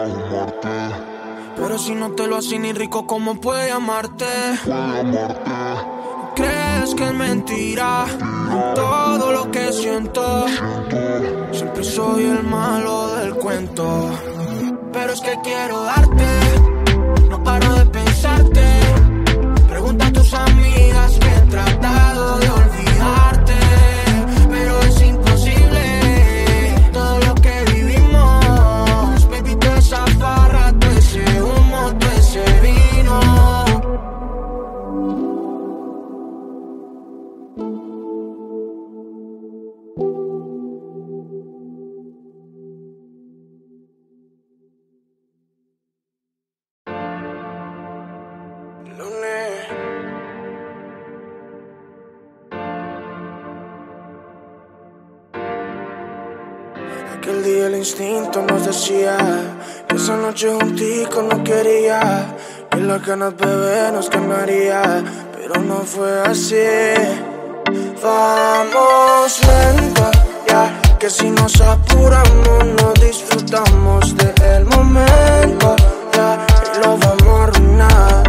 Pero si no te lo hace ni rico, ¿cómo puede amarte? ¿Crees que es mentira todo lo que siento? Siempre soy el malo del cuento. Pero es que quiero darte, no paro de pensarte. Pregunta a tus amigas que he tratado de olvidarte, pero es imposible todo lo que vivimos. Baby, toda esa farra, todo ese humo, todo ese vino. Aquel día el instinto nos decía que esa noche juntico no quería, que las ganas, bebé, nos quemaría, pero no fue así. Vamos lento, ya, que si nos apuramos no disfrutamos del momento, ya, y lo vamos a arruinar.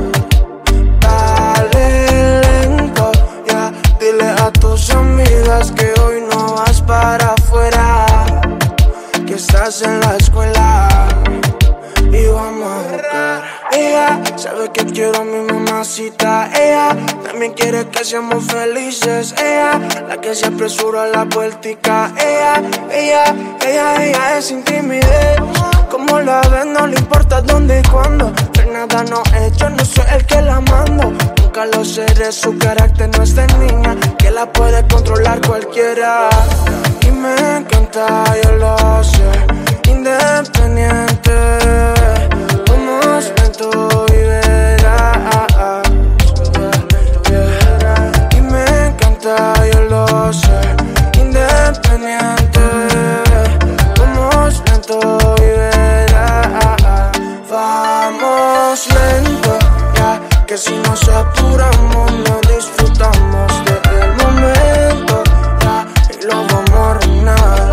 Dale lento, ya, dile a tus amigas que hoy no vas para afuera, que estás en la escuela y vamos a jugar. Ella sabe que quiero a mi mamacita. Ella también quiere que seamos felices. Ella, la que se apresura a la vueltica. Ella, ella, ella, ella es sin timidez. Como la ves, no le importa dónde y cuándo. De nada no he hecho, no soy el que la mando. Nunca lo seré, su carácter no es de niña, que la puede controlar cualquiera. Y me encanta, yo lo sé, independiente. Vamos lento y verás, yeah. Y me encanta, yo lo sé, independiente. Vamos lento y verás. Vamos lento, ya, que si nos apuramos no disfrutamos del momento, ya, y lo vamos a arruinar.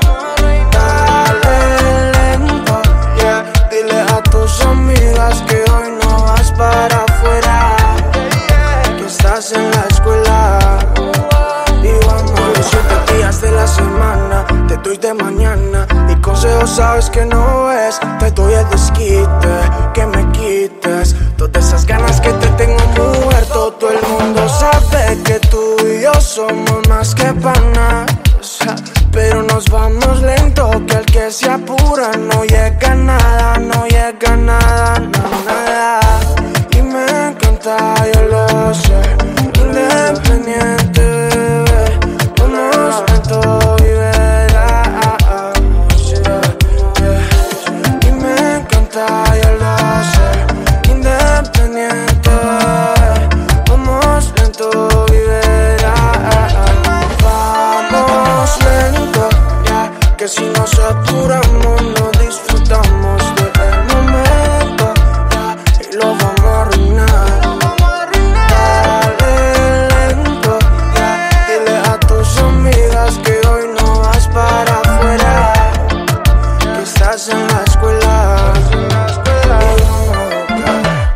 Dale lento, ya, dile a tus amigas que hoy no vas para afuera, que estás en la escuela y vamos. Los siete días de la semana te doy de mañana y consejos sabes que no es. Te doy el desquite, que me quites todas esas ganas que te tengo, mujer. Todo el mundo sabe que tú y yo somos más que panas, pero nos vamos lento, que el que se apura no llega a nada, no llega a nada, no, nada. Y me encanta, yo lo sé, independiente, bebé. Vamos lento y verás, yeah, yeah. Y me encanta, yo lo sé, independiente, vamos lento y verás. Vamos lento, ya, que si nos apuramos no disfrutamos del momento, ya, y lo vamos a arruinar. Dale lento, ya, dile a tus amigas que hoy no vas para afuera, que estás en la escuela, y vamos a jugar.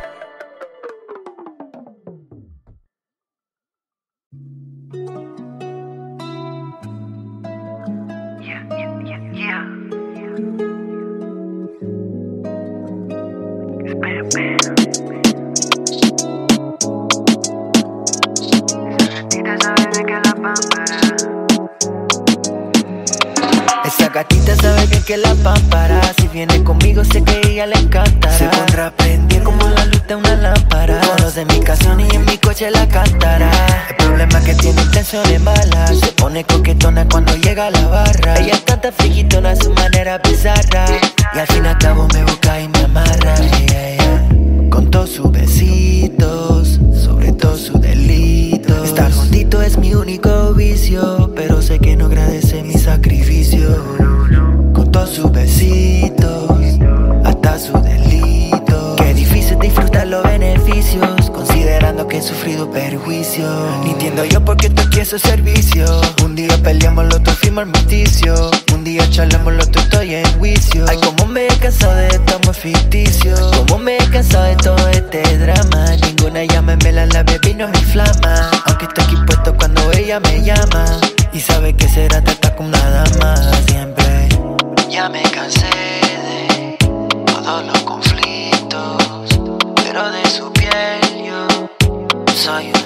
Esa gatita sabe bien que la pámpara. Si viene conmigo sé que ella le encantará. Se pondrá prendida como la luz de una lámpara. Conoce mi canción y en mi coche la cantará. El problema es que tiene intenciones malas. Se pone coquetona cuando llega a la barra. Ella es tanta friquitona a su manera bizarra. Y al fin y al cabo me busca y me amarra. Yeah, yeah. Con todos sus besitos, sobre todo sus delitos. Estar juntito es mi único vicio, pero sé que no agradece mi sacrificio. Con todos sus besitos, hasta sus delitos. Qué difícil disfrutar los beneficios, considerando que he sufrido perjuicio. Ni entiendo yo por qué estoy aquí a su servicio. Un día peleamos, lo otro fuimos al mesticio. Un día charlamos, lo otro estoy en juicio. Ay, como me he cansado de esto, muy ficticio. Como me he cansado de todo este drama. Ninguna llama me la la bebé, no me inflama. Aunque estoy aquí puesto cuando ella me llama. Y sabe que será tratar con una dama siempre. Ya me cansé de todos los conflictos, pero de su piel yo soy un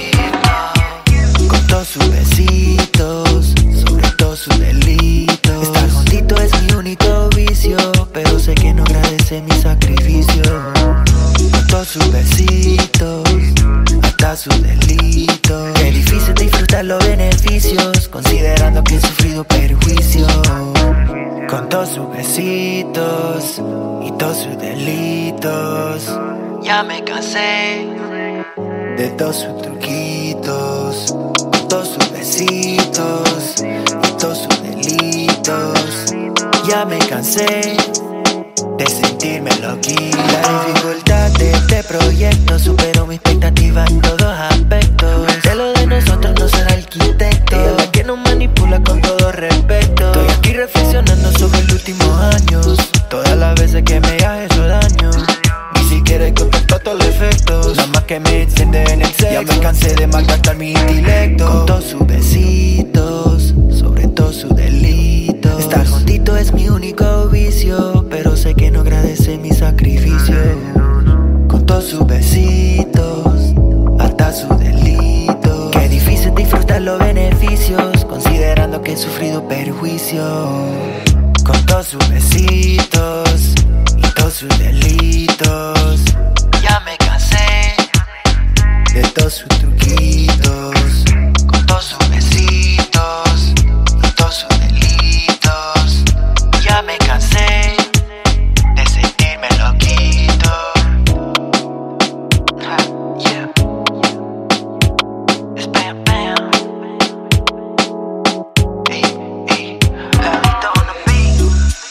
adicto. Con todos sus besitos, sobre todo sus delitos. Estar juntito es mi único vicio, pero sé que no agradece mi sacrificio. Con todos sus besitos, hasta sus delitos. Qué difícil disfrutar los beneficios, considerando que he sufrido perjuicio. Con todos sus besitos y todos sus delitos. Ya me cansé de todos sus truquitos. Con todos sus besitos y todos sus delitos. Ya me cansé de sentirme loquito. La dificultad de este proyecto superó mi expectativa en todos aspectos. De lo de nosotros no será arquitecto. Ella la que nos manipula con todo respeto. Estoy aquí reflexionando sobre los últimos años. Todas las veces que me ha hecho daño. Ni siquiera he contactado todos los efectos. Nada más que me enciende en el sexo. Ya me cansé de malgastar mi intelecto. Con todos sus besitos, sobre todo sus delitos. Estar juntito es mi único vicio, pero sé que no agradece mi sacrificio. Con todos sus besitos, hasta sus delitos. Qué difícil disfrutar los beneficios, considerando que he sufrido perjuicio. Con todos sus besitos y todos sus delitos. Ya me cansé de todos sus truquitos. Con todos sus besitos y todos sus delitos. Ya me cansé de sentirme loquito. Ja, yeah. Es bam, bam. Ey, ey, la vista on the beat.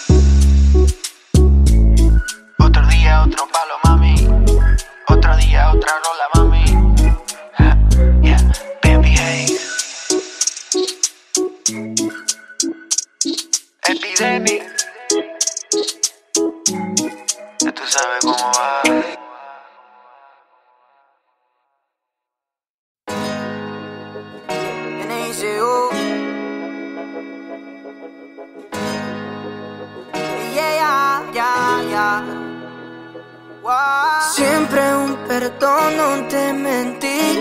Otro día, otro palo, mami. Otro día, otra rola, mami. Ja, yeah, baby, hey. Epidemic. Ya tú sabes cómo va. N I C U. Yeah, yeah, yeah. Wow. Siempre un perdón, no te mentí.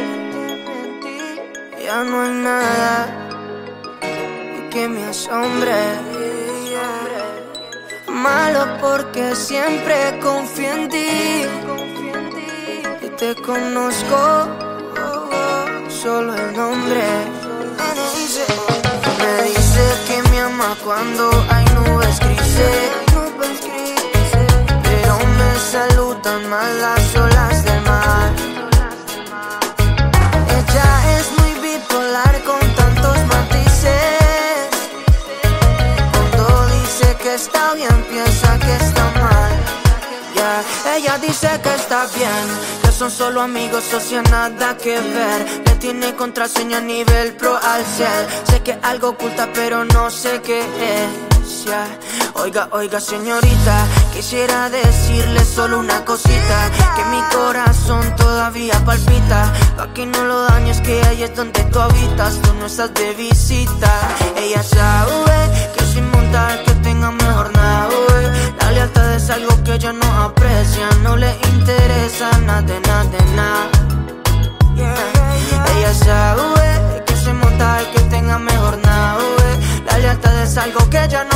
Ya no hay nada que me asombre. Malo porque siempre confío en ti y te conozco solo el nombre. Me dice, me dice que me ama cuando hay nubes grises, pero me saludan más las olas del mar. Ella es muy bipolar con tantos matices. Que está bien, piensa que está mal. Yeah. Ella dice que está bien, que son solo amigos, socio, nada que ver. Le tiene contraseña a nivel pro al ser. Sé que algo oculta, pero no sé qué es. Yeah. Oiga, oiga, señorita, quisiera decirle solo una cosita. Que mi corazón todavía palpita. Pa' que no lo dañes, que ahí es donde tú habitas. Tú no estás de visita. Ella sabe que sin montar que tenga mejor nada, uy. La lealtad es algo que ella no aprecia. No le interesa nada de nada de nada. Yeah. Ella sabe que sin montar que tenga mejor nada, uy. La lealtad es algo que ella no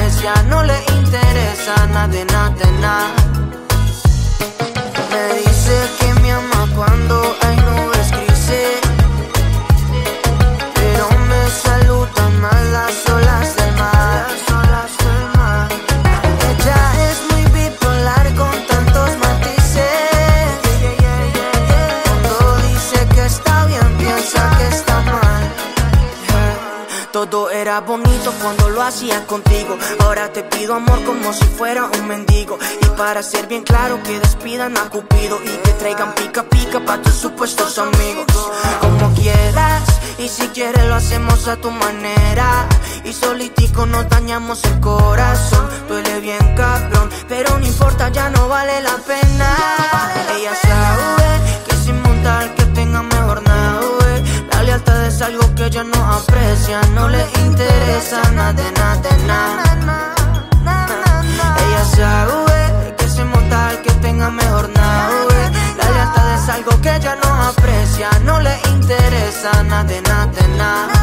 aprecia, no le interesa nada de nada de nada. Me dice que me ama cuando hay nubes grises, pero me saludan más las olas del mar. Ella es muy bipolar con tantos matices. Cuando dice que está bien, piensa que está mal. Todo era bonito cuando lo hacía contigo. Ahora te pido amor como si fuera un mendigo. Y para ser bien claro, que despidan a Cupido y que traigan pica pica pa' tus supuestos amigos. Como quieras, y si quieres lo hacemos a tu manera. Y solitico nos dañamos el corazón. Duele bien cabrón, pero no importa, ya no vale la pena. Ella sabe que sin montar que tenga mejor nada. La lealtad es algo que ella no aprecia, no le interesa nada de nada de nada. Ella sabe que sin montar que tenga mejor nada. La lealtad es algo que ella no aprecia, no le interesa nada de nada de nada.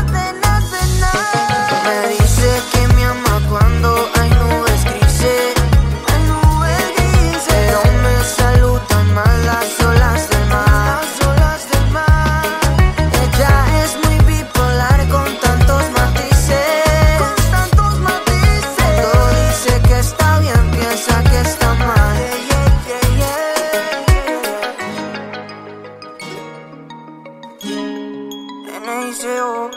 Me dice que me ama cuando hay nubes grises, pero me saludan más las olas del mar. Ella es muy bipolar con tantos matices. Cuando dice que está bien, piensa que está mal. N I C O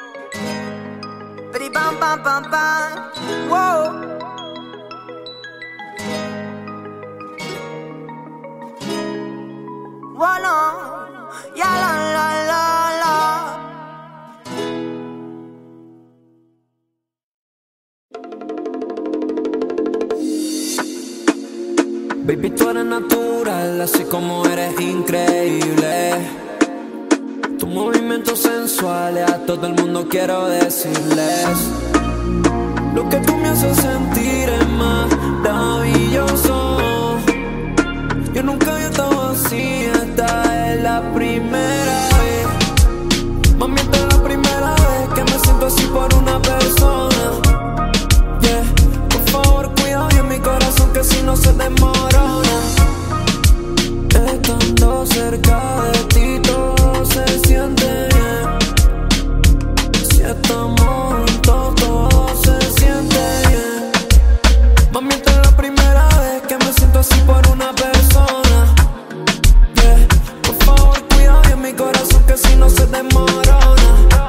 Piri pam pam pam pam. Wow. Bueno, ya la la la la. Baby, tú eres natural, así como eres increíble. Tu movimiento sensual, a todo el mundo quiero decirles. Lo que tú me haces sentir es maravilloso. Yo nunca había estado así, esta es la primera vez. Mami, esta es la primera vez que me siento así por una persona. Yeah, por favor, cuida bien mi corazón que si no se desmorona. Estando cerca de ti todo se siente bien. Si estamos juntos todo se siente bien. Mami, esta es la primera vez que me siento así por una persona. Yeah, por favor cuida bien mi corazón que si no se desmorona.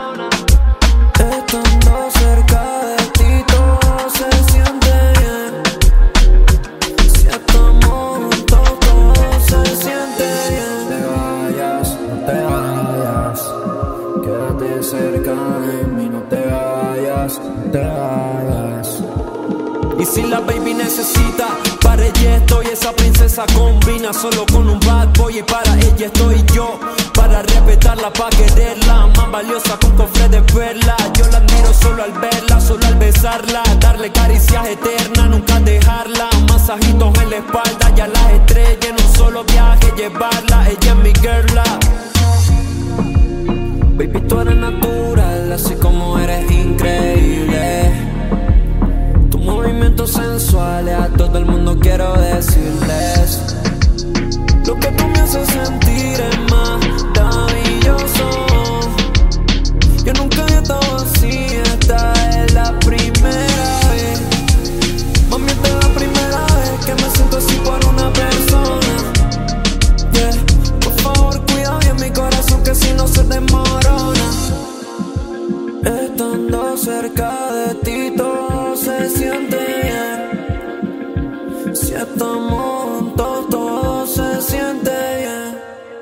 Estando cerca de ti todo se siente bien. Si estamos juntos todo se siente bien. No te vayas, no te vayas. Quédate cerca de mí, no te vayas, no te vayas. Y si la baby necesita, para ella estoy. Esa princesa combina solo con un bad boy. Y para ella estoy yo, para respetarla, para quererla. Más valiosa que un cofre de perlas. Yo la admiro solo al verla, solo al besarla. Darle caricias eternas, nunca dejarla. Masajitos en la espalda y a las estrellas en un solo viaje llevarla. Ella es mi girl. Baby, tú eres natural, así como eres increíble. Tu movimiento sensual, a todo el mundo quiero decirles. Lo que tú me haces sentir es maravilloso. Yo nunca había estado así, esta es la primera vez. Mami, esta es la primera vez que me siento así por una persona. Yeah, por favor cuida bien mi corazón que si no se desmorona. Estando cerca de ti todo se siente bien. Si estamos juntos todo se siente bien.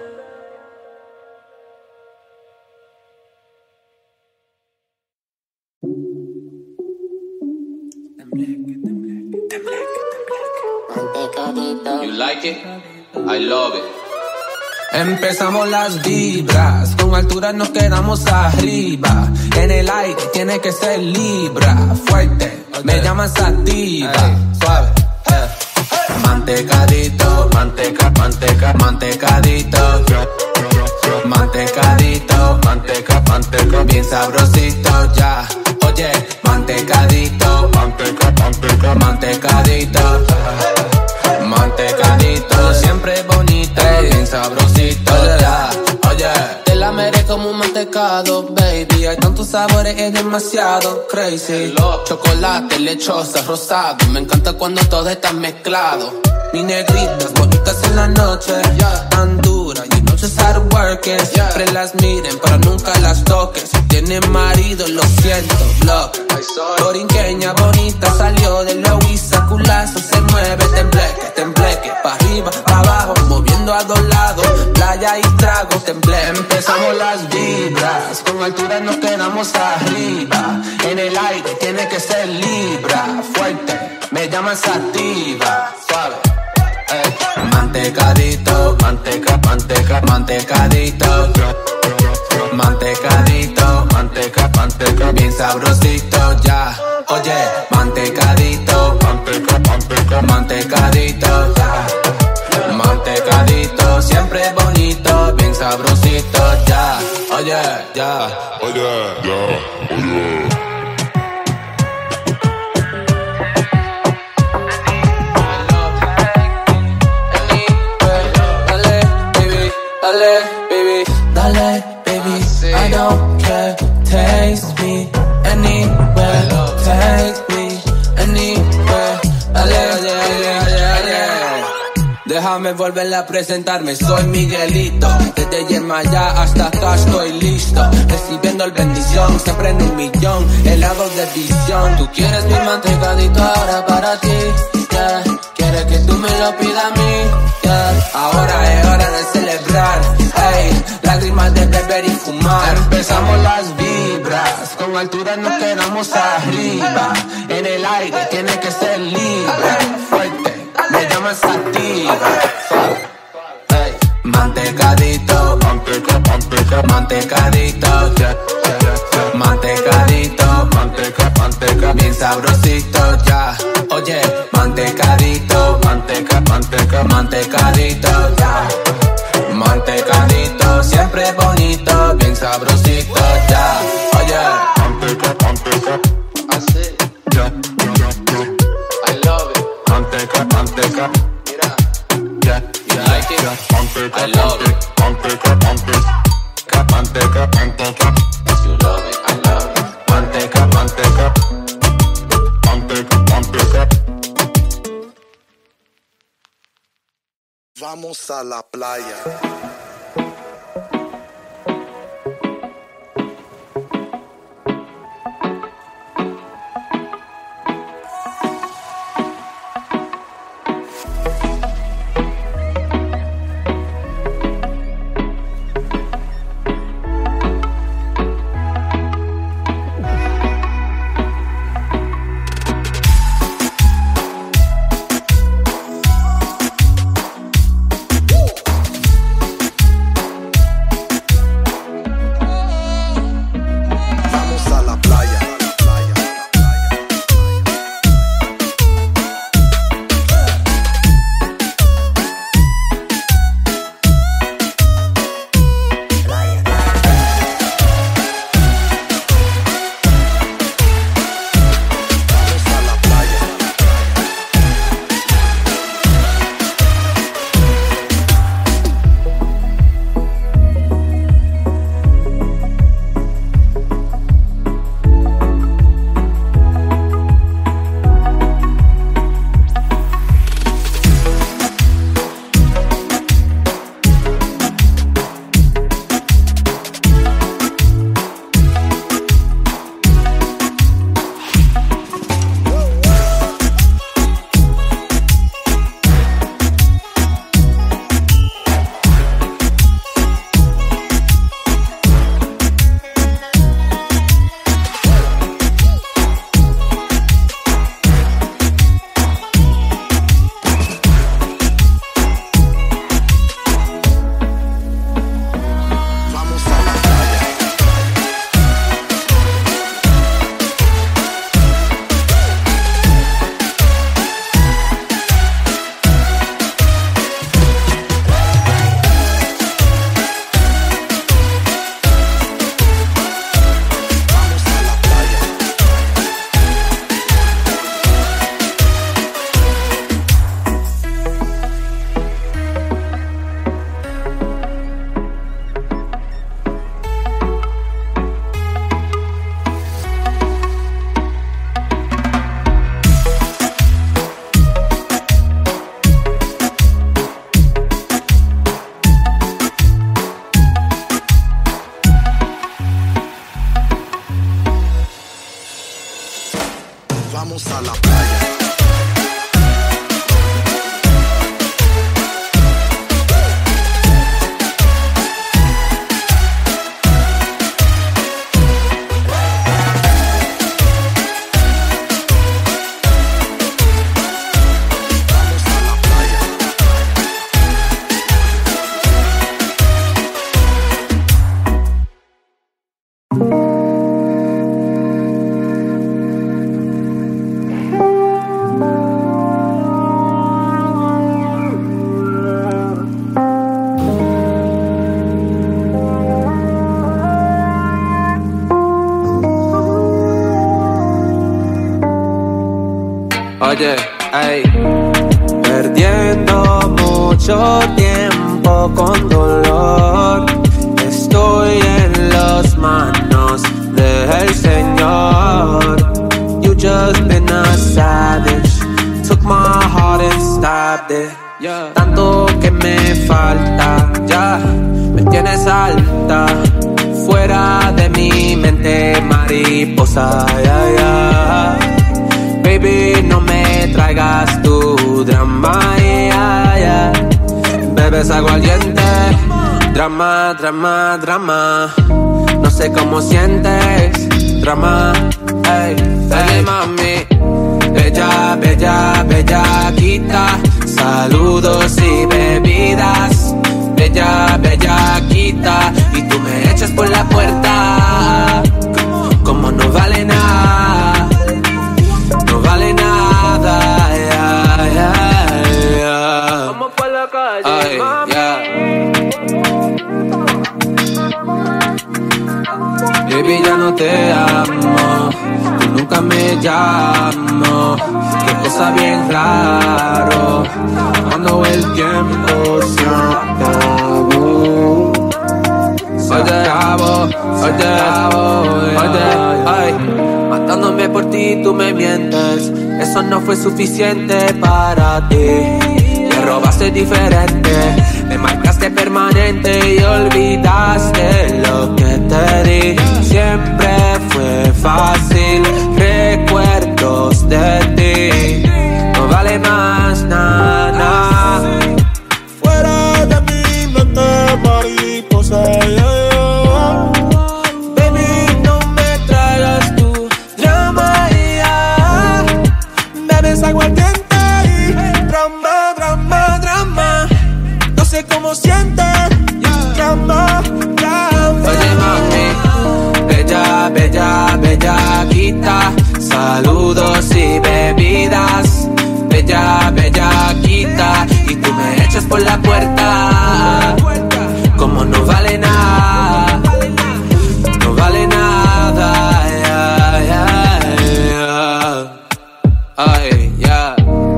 You like it? I love it. Empezamos las vibras, con altura nos quedamos arriba. En el aire tiene que ser libra, fuerte, okay. Me llaman sativa, hey. Suave, yeah. Hey. Mantecadito, manteca, manteca, mantecadito, mantecadito, manteca, manteca, bien sabrosito ya. Oye, mantecadito, manteca, manteca. pasado, baby. Hay tantos sabores, es demasiado crazy. Chocolate, lechosa, rosado. Me encanta cuando todo está mezclado. Mi negritas, bonitas en la noche, tan duras y noches hard working. Siempre las miren, pero nunca las toques. Si tienen marido, lo siento, block. Borinqueña bonita, salió de Luisa. Culazo se mueve, tembleque, tembleque. Pa' arriba, pa' abajo, moviendo a dos lados. Playa y trago, tembleque. Empezamos las vibras, con altura nos quedamos arriba. En el aire tiene que ser libra. Fuerte, me llaman sativa, suave. Ey. Mantecadito, manteca, manteca, mantecadito, mantecadito, manteca, manteca, bien sabrosito ya. Oye, mantecadito, manteca, manteca, mantecadito ya. Mantecadito, siempre bonito, bien sabrosito ya. Oye, ya, oye, ya, oye. Dale, baby, dale, baby, I don't care. Taste me anywhere, take me anywhere. Dale, dale, dale, dale. Déjame volver a presentarme, soy Miguelito. Desde Yemayá hasta acá estoy listo. Recibiendo el bendición, siempre en un millón. Helado de visión. Tú quieres mi mantecadito ahora para ti, yeah. Quieres que tú me lo pidas a mí, yeah. Ahora es hora de celebrar, ey. Lágrimas de beber y fumar. Empezamos las vibras, con altura nos quedamos arriba. En el aire tiene que ser libre. Fuerte, me llaman sativa. Ey. Mantecadito, manteca, manteca, mantecadito, yeah, yeah, yeah. Mantecadito, manteca, manteca, bien sabrosito ya. Oye, mantecadito, manteca, manteca, mantecadito ya. Mantecadito, siempre bonito, bien sabrosito ya. Oye, manteca, manteca, así, ya, ya, ya. I love it. Manteca, manteca, mira, ya, you like it? Manteca, I love it. Manteca, manteca, manteca, manteca. You love it, I love it. Manteca, manteca, manteca, manteca. Vamos a la playa. Oye, ey. Perdiendo mucho tiempo con dolor. Estoy en las manos del Señor. You just been a savage. Took my heart and stabbed it. Yeah. Tanto que me falta, ya me tienes alta. Fuera de mi mente mariposa, yeah, yeah. Baby, no me traigas tu drama, yeah, yeah. Bebes agua al diente. Drama, drama, drama. No sé cómo sientes. Drama, ey, dale mami. Bella, bella, bellaquita. Saludos y bebidas. Bella, bellaquita. Y tú me echas por la puerta. Como no vale nada. No vale nada. Yeah, yeah, yeah. Vamos por la calle, ay, mami. Yeah. Baby, ya no te amo. Tú nunca me llamo. Qué cosa bien raro. Cuando el tiempo se acabó. Se acabó, se acabó, oye, ay. Matándome por ti, tú me mientes. Eso no fue suficiente para ti. Me robaste diferente. Me marcaste permanente y olvidaste lo que te di. Siempre fue fácil, recuerdos de ti. No vale más nada. Fuera de mi mente mariposa, yeah, yeah. Baby, no me traigas tu drama, yeah. Bebes agua al diente y drama, drama, drama. No sé cómo sientes, drama, drama. Oye mami, bella, bella, bellaquita. Saludos y bebidas. Bella, bellaquita. Y tú me echas por la puerta. Como no vale nada. No vale nada. Yeah, yeah, yeah. Ay, yeah.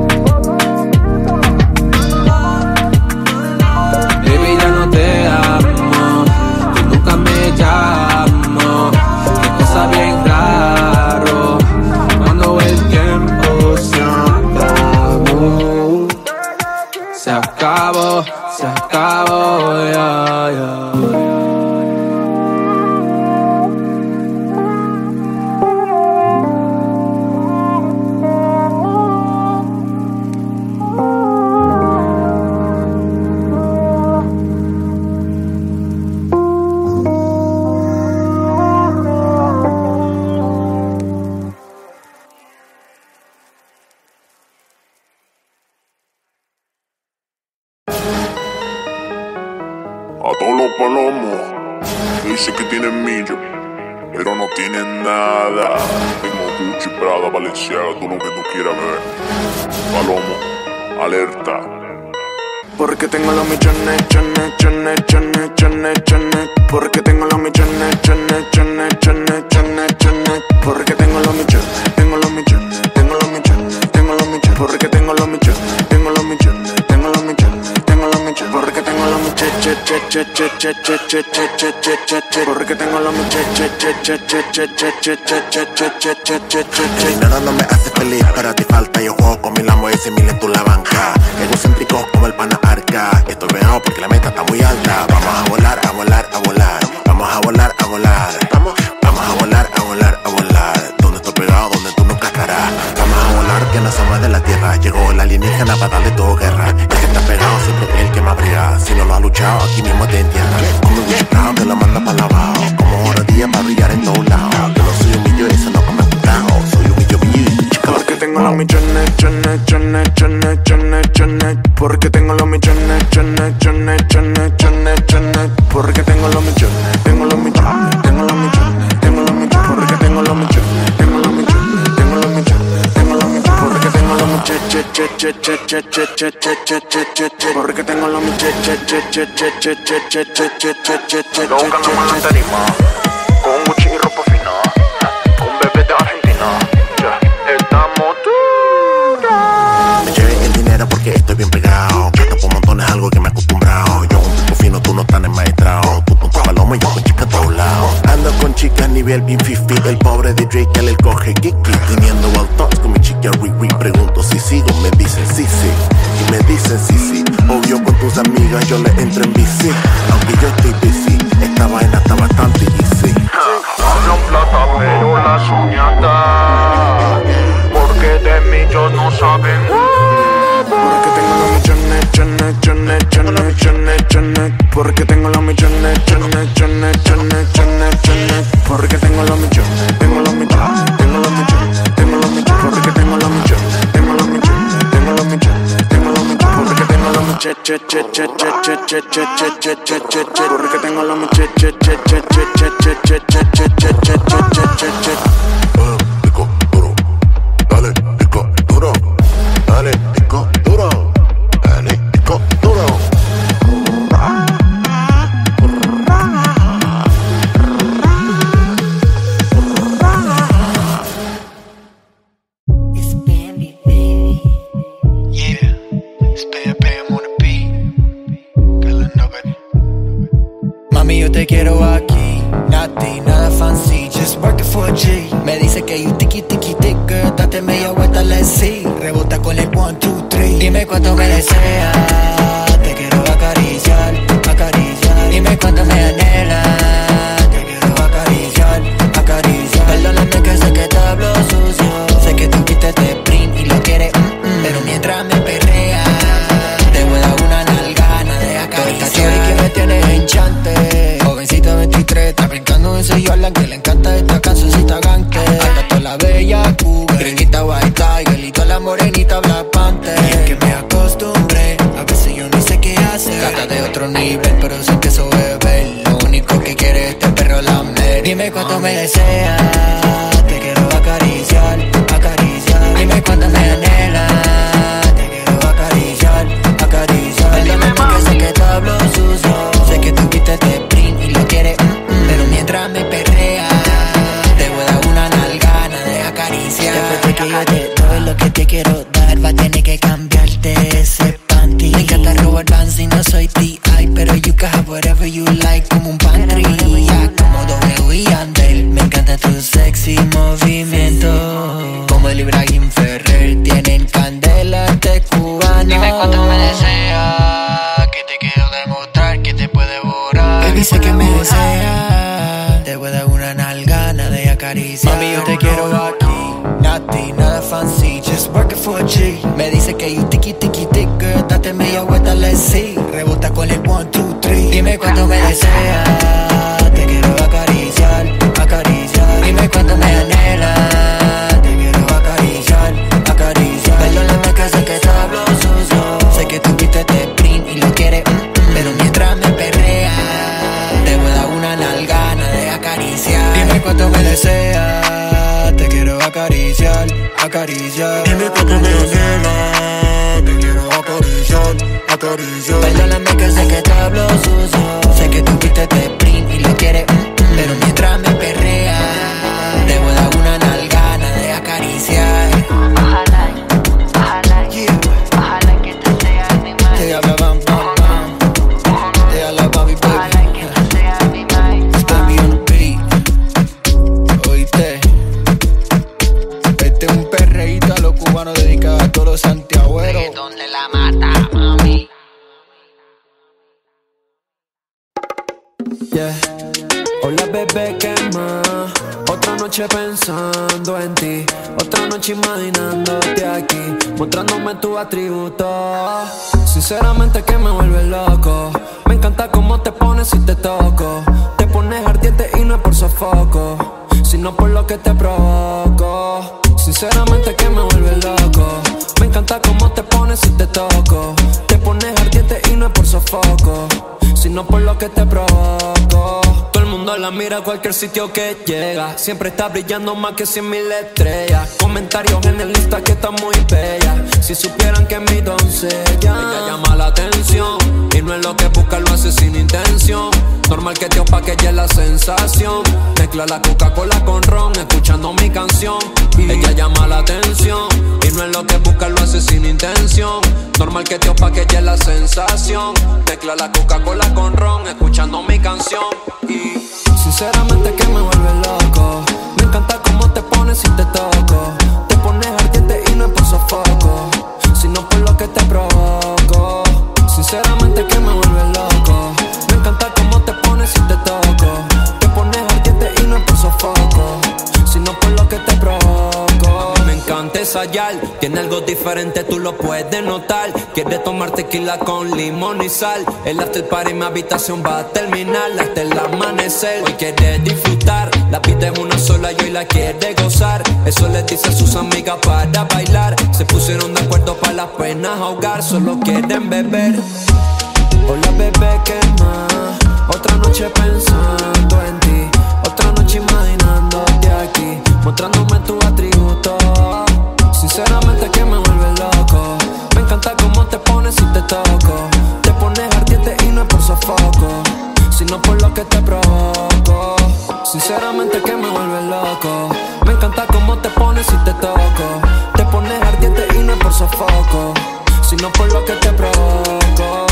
Baby, ya no te amo. Tú nunca me llamo. Qué cosa bien raro. Cuando el tiempo se acabó. Se acabó, se acabó, yeah, yeah. A todos los palomos dice que tienen millo, pero no tienen nada. Tengo Gucci, Prada, Balenciaga, todo lo que tú quieras ver. Palomo, alerta. Porque tengo los millones, chones, chones, chones, chones, chones. Porque tengo los millones, chones, chones, chones, chones, chones. Porque tengo los millones, tengo los millones, tengo los millones, tengo los millones. Porque tengo los millones, tengo los millones, tengo los millones, tengo los millones. Porque tengo los millones, che, che, che, che, che, che, che, che, che, che, che, che. Porque tengo los millones, che, che, che, che, che, che, che, che, che, che, che, che, che, che. El dinero no me hace feliz, pero a ti falta. Yo juego con mi Lambo y mil en tu la banca. Egocéntrico como el pana Arca. Estoy pegado porque la meta está muy alta. Vamos a volar, a volar, a volar. Vamos a volar, a volar. Vamos, vamos a volar, a volar, a volar. Donde estoy pegado, donde tú nunca estarás. Vamos a volar que no somos de la tierra. Llegó el alienígena para darle todo guerra. El que está pegado siempre es el que más brilla. Si no lo ha luchado, aquí mismo te entierra. Como un chiflado que lo manda para abajo. Como hora día para brillar en todos lados. Que no soy un millo, eso no come putado. Soy un millo, millo. Porque tengo los millones, chones, chones, chones, chones, chones. Porque tengo los millones, chones, chones, chones, chones, chones. Porque tengo los millones, tengo los millones, tengo los millones, tengo los millones. Porque tengo los millones, tengo los millones, tengo los millones, tengo los millones. Porque tengo los millones, che, che, che, che, che, che, che, che, che, che, che, che. Porque tengo los millones, che, che, che, che, che, che, che, che, che, che, che, che. Lo buscando en la tarima, con Gucci y ropa fina, con bebé de Argentina. Ya estamos tú. nivel bien fifi. El pobre de Drake, él el coge Kiki. Teniendo wild thoughts con mi chica Riri. Pregunto si sigo, me dicen sí, sí. Y me dicen sí, sí. Obvio con tus amigas yo le entro en bici. Aunque yo estoy busy, esta vaina está bastante easy. Hablan plata pero las uñatas, porque de mí ellos no saben. Porque tengo los millones, chones, chones, chones, chones, chones. Porque tengo los millones, chones, chones, chones, chones, chones. Porque tengo los millones, tengo los millones, tengo los millones, tengo los millones. Porque tengo los millones, tengo los millones, tengo los millones, tengo los millones. Porque tengo los millones, che, che, che, che, che, che, che, che, che, che, che, che. Porque tengo los millones, che, che, che, che, che, che, che, che, che, che, che, che, che, che. Disco duro, dale, disco duro, dale, disco duro, dale, disco duro. Mami, yo te quiero aquí, nati, nada fancy, just working for a G. Me dice que you tiki tiki tick, girl, date media vuelta, let's see. Rebota con el one, two, three. Dime cuánto me deseas, te quiero acariciar, acariciar. Dime cuánto me anhela, te quiero acariciar, acariciar. Perdóname que sé que te hablo sucio, sé que tú viste este print y lo quieres, mm, mm. Pero mientras me perrea, te voy a dar una nalgana de acariciar. Tú estás que me tienes enchante, jovencita veintitrés, está brincando ese Jordan que le encanta esta cancioncita gante. Hasta toda la bella Cougar, gringuita white tiger y toda la morenita Black Panther. Y es que me acostumbré, a veces yo ni sé qué hacer. Gata de otro nivel, pero sé que eso es ver. Lo único que quiere este perro lamer. Dime cuánto me deseas, te quiero acariciar, acariciar. Dime cuánto me anhela, te quiero acariciar, acariciar. Perdóname que sé que te hablo sucio, sé que tú viste este print y lo quieres, mm, mm. Pero mientras me perrea, te voy a dar una nalgana de acariciar. Después de que yo te doy lo que te quiero dar, va a tener que cambiarte ese panty. Me encanta Robert Vance y no soy T I, pero you can have whatever you like, como un pantry. Ya como W y Andel, me encanta tu sexy movimiento. Como el Ibrahim Ferrer, tienen candela este cubano. Dime cuánto me deseas, que te quiero demostrar que te puede borrar. Él dice que me desea, te voy a dar una nalgana de acariciar. Mami, yo te quiero aquí, nati, nada fancy, just working for a G. Me dice que you tiki tiki tick, girl, date media vuelta, let's see. Rebota con el one, two, three. Dime cuánto me deseas, te quiero acariciar, acariciar. Dime cuánto me anhela, te quiero acariciar, acariciar. Perdóname que sé que te hablo sucio, sé que tú viste este print y lo quieres, mm, mm. Pero mientras me perrea, te voy a dar una nalgana de acariciar. Dime cuánto me deseas, te quiero acariciar, acariciar. Dime cuánto me anhela, te quiero acariciar, acariciar. Perdóname que sé que te hablo sucio, sé que tú viste este print y lo quieres, mm, mm. Pero mientras me perrea, te voy a dar una nalgana de acariciar. Ojalá, ojalá, yeah. Ojalá que te sea mi madre. Te habla bam, bam, bam. Te habla baby, baby. Ojalá que te sea mi madre. Baby on the beat. Oíste, este es un perreíto a los cubanos dedicado a todos los santiagüeros. ¿Dónde la mata, mami? Yeah. Hola bebé, ¿qué más? Otra noche pensando en ti, otra noche imaginándote aquí, mostrándome tus atributos. Sinceramente que me vuelve loco, me encanta cómo te pones si te toco. Te pones ardiente y no es por sofoco, sino por lo que te provoco. Sinceramente que me vuelve loco, me encanta cómo te pones si te toco. Te pones ardiente y no es por sofoco, sino por lo que te provoco. Todo el mundo la mira a cualquier sitio que llega, siempre está brillando más que cien mil estrellas. Comentarios en el Insta que está muy bella, si supieran que es mi doncella. Ella llama la atención y no es lo que busca, lo hace sin intención. Normal que te opaquelle la sensación, mezcla la Coca-Cola con ron, escuchando mi canción. Ella llama la atención y no es lo que busca, lo hace sin intención. Normal que te opaquelle la sensación, mezcla la Coca-Cola con ron, escuchando mi canción. Y sinceramente que me vuelve loco, ensayar. Tiene algo diferente, tú lo puedes notar. Quiere tomar tequila con limón y sal. El after party en mi habitación va a terminar hasta el amanecer. Hoy quiere disfrutar, la vida es una sola y hoy la quiere gozar. Eso le dice a sus amigas para bailar. Se pusieron de acuerdo para las penas ahogar. Solo quieren beber. Hola bebé, ¿qué más? Otra noche pensando en ti. Otra noche imaginándote aquí, mostrándome tus atributos. Sinceramente que me vuelve loco. Me encanta cómo te pones si te toco. Te pones ardiente y no es por sofoco, sino por lo que te provoco. Sinceramente que me vuelve loco. Me encanta cómo te pones si te toco. Te pones ardiente y no es por sofoco, sino por lo que te provoco.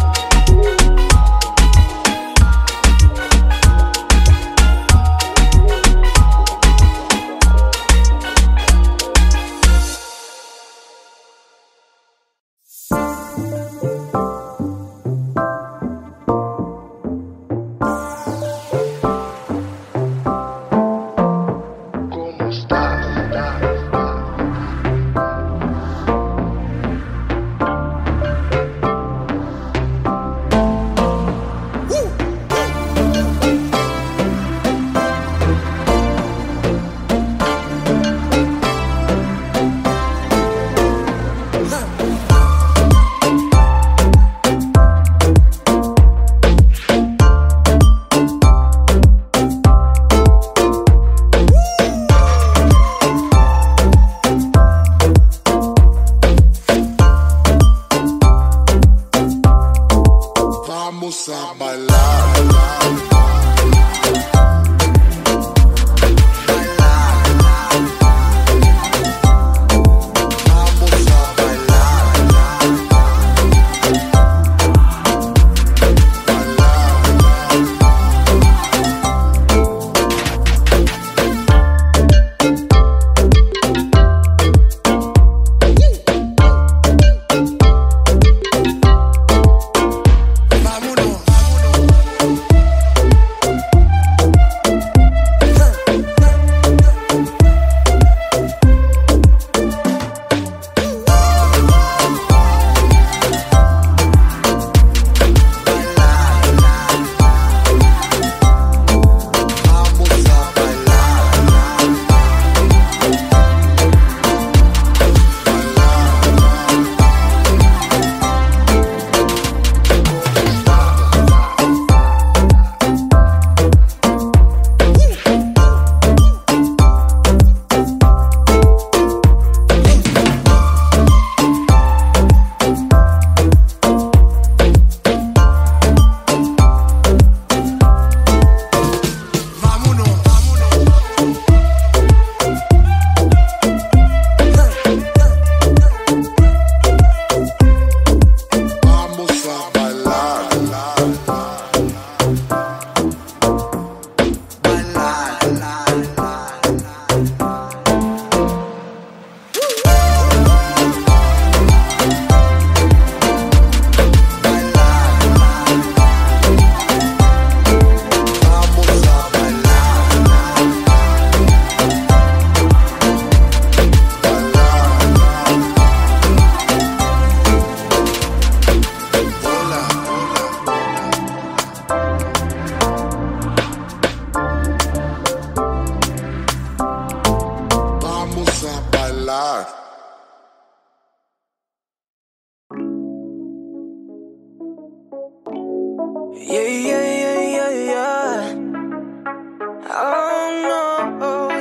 Yeah, yeah, yeah, yeah, yeah. Oh, no, oh,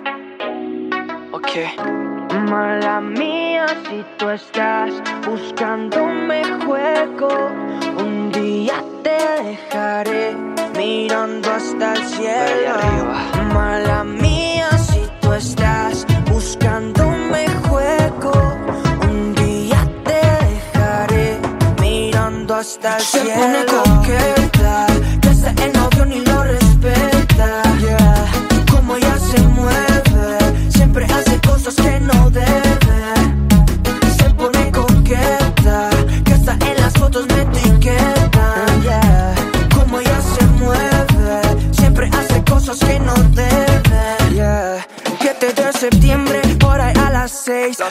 yeah. Okay. Mala mía si tú estás buscándome juego. Un día te dejaré mirando hasta el cielo. Mala mía si tú estás buscándome juego. Un día te dejaré mirando hasta el Se cielo. pone coqueta, que ese el novio ni lo respeta. Yeah. Como ella se mueve, siempre hace cosas que no debe. Se pone coqueta, que hasta en las fotos me etiquetan. Yeah. Como ella se mueve, siempre hace cosas que no debe. Yeah. siete de septiembre, por ahí a las seis.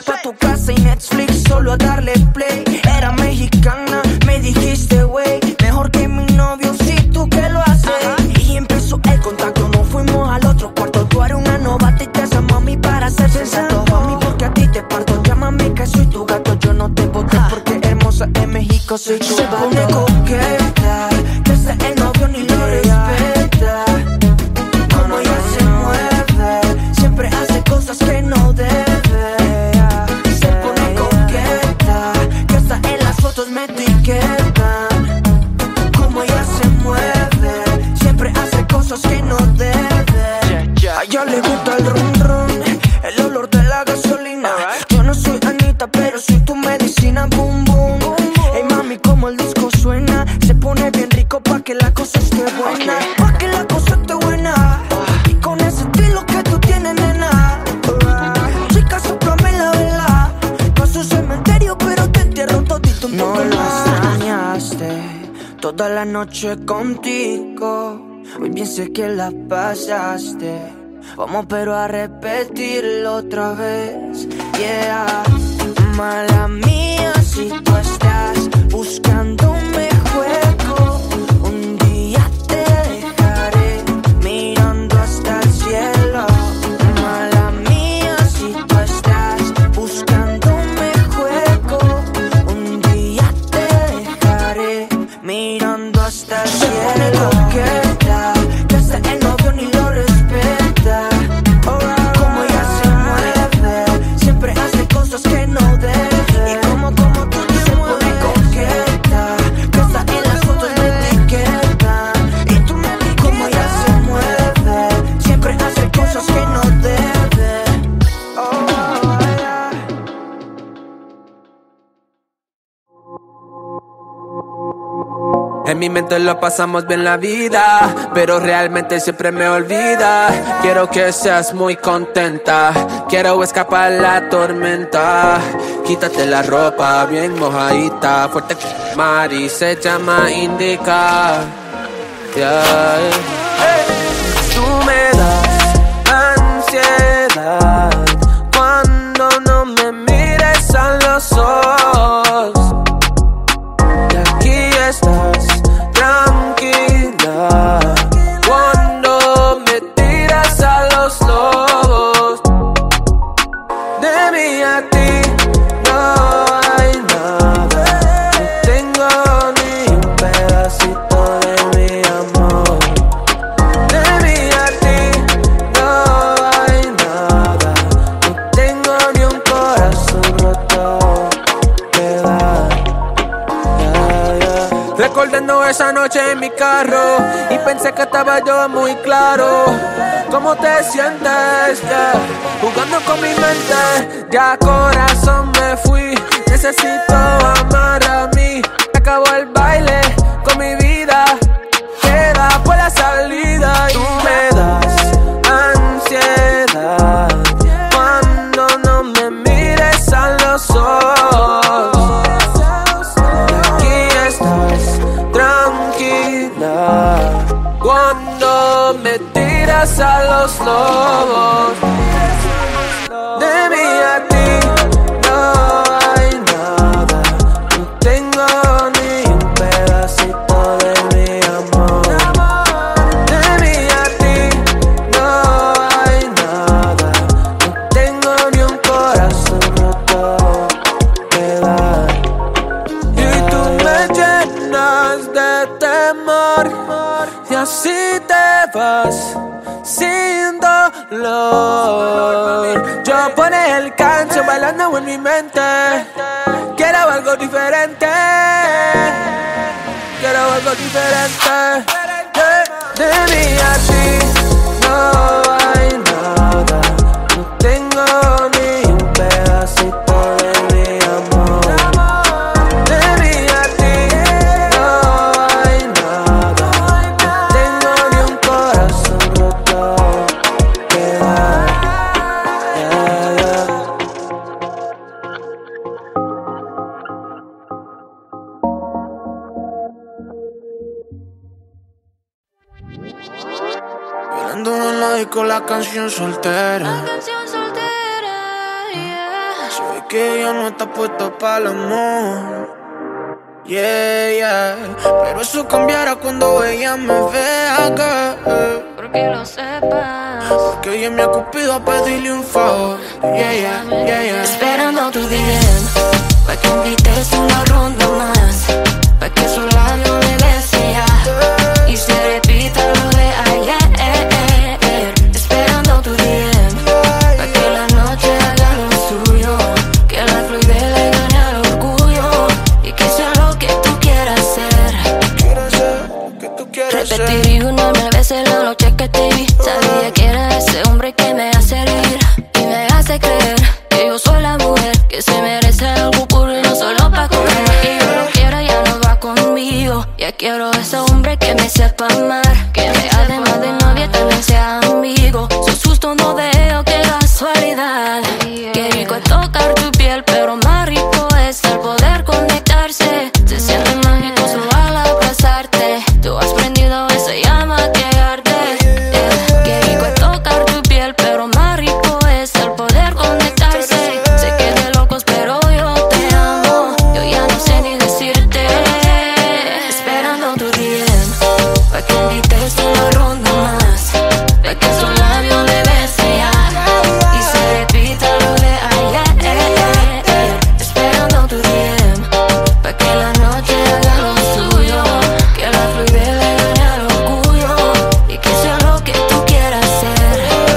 a darle play. Era mexicana, me dijiste, wey, mejor que mi novio, si tú que lo haces. Y empezó el contacto, nos fuimos al otro cuarto. Tú eres una novata y te esa mami para ser sensato. Mami, porque a ti te parto, llámame que soy tu gato. Yo no te boté porque hermosa en México soy tu vato. Se pone coqueta, que hasta el novio ni lo respeta. Como ella se mueve, siempre hace cosas que no debe. Se pone coqueta, que hasta en las fotos me etiquetan. Como ella se mueve, siempre hace cosas que no debe. A ella le gusta el rum rum, el olor de la gasolina. Yo no soy Anita, pero soy tu medicina, boom boom. Ey mami, como el disco suena, se pone bien rico pa' que la cosa esté buena. Pa' que la cosa esté buena. Y con ese estilo que tú tienes, nena. Chica, soplame la vela. Paso un cementerio, pero te entierro todito un poco. No lo extrañaste toda la noche contigo. Muy bien sé que la pasaste. Vamos pero a repetirlo otra vez. Yeah. Mala mía si tú estás buscando un juego. Un día te dejaré mirando hasta el cielo. Mala mía si tú estás buscando un juego. Un día te dejaré mirando hasta el cielo. Coqueta, que hasta el novio ni lo respeta. Como ella se mueve, siempre hace cosas que no debe. Y como, como tú te mueves, coqueta, que hasta en las fotos me etiquetan. Y tú me dices como ella se mueve, siempre hace cosas que no debe. Oh, yeah. En mi mente lo pasamos bien la vida, pero realmente siempre me olvida. Quiero que seas muy contenta, quiero escapar la tormenta. Quítate la ropa bien mojadita, fuerte Mari se llama Indica. Yeah. Tú me das ansiedad cuando no me mires a los ojos. Y aquí estás tranquila cuando me tiras a los lobos. De mí a ti no hay nada, no tengo ni un pedacito de mi amor. De mí a ti no hay nada, no tengo ni un corazón roto que dar. Yeah, yeah. Recordando esa noche en mi carro y pensé que estaba yo muy claro. ¿Cómo te sientes? Yeah. Jugando con mi mente, ya corazón me fui. Necesito amar a mí. Acabó el baile con mi vida, queda por la salida. Y me das ansiedad cuando no me mires a los ojos. Aquí estás tranquila cuando me tiras a los lobos. De mí a ti no hay nada, no tengo ni un pedacito de mi amor. De mí a ti no hay nada, no tengo ni un corazón roto que dar. Y tú me llenas de temor y así te vas sin dolor. Yo por el canto bailando en mi mente. Quiero algo diferente, quiero algo diferente. De, de mí a ti no hay nada, no tengo ni un pedacito de mi amor. De mí a ti no hay nada, no tengo ni un corazón roto que dar. Yeah, yeah. Violando en la disco la canción soltera. La canción soltera, yeah. Se ve que ella no está puesta para el amor. Yeah, yeah. Pero eso cambiará cuando ella me vea acá. Porque lo sepas. Porque ella me ha cupido a pedirle un favor. Yeah, yeah, yeah, yeah. Esperando tu D M pa' que invites una ronda más, pa' que esos labios me besen ya y se repita lo de ayer. Esperando tu D M pa' que la noche haga lo suyo, que la fluidez le gane al orgullo y que sea lo que tú quieras hacer. Repetiría una mil veces la noche que te vi. Sabía que era ese hombre que me hace reír y me hace creer que yo soy la mujer que se merece algo puro y no solo pa' comer. Y yo lo quiero, ya no va conmigo. Ya quiero ese hombre que me sepa amar, que me además de novia también sea amigo. Sos justo, no veo, qué casualidad. Qué rico es tocar tu piel, pero más rico es el poder conectarse. Se siente mágico solo al abrazarte. Tú has prendido esa llama que arde. Yeah. Qué rico es tocar tu piel, pero más rico es el poder conectarse. Sé que de locos, pero yo te amo. Yo ya no sé ni decirte. Esperando tu D M pa' que invites una ronda más, pa' que esos labios me besen ya y se repita lo de ayer. Esperando tu D M pa' que la noche haga lo suyo, que la fluidez le gane al orgullo y que sea lo que tú quieras hacer.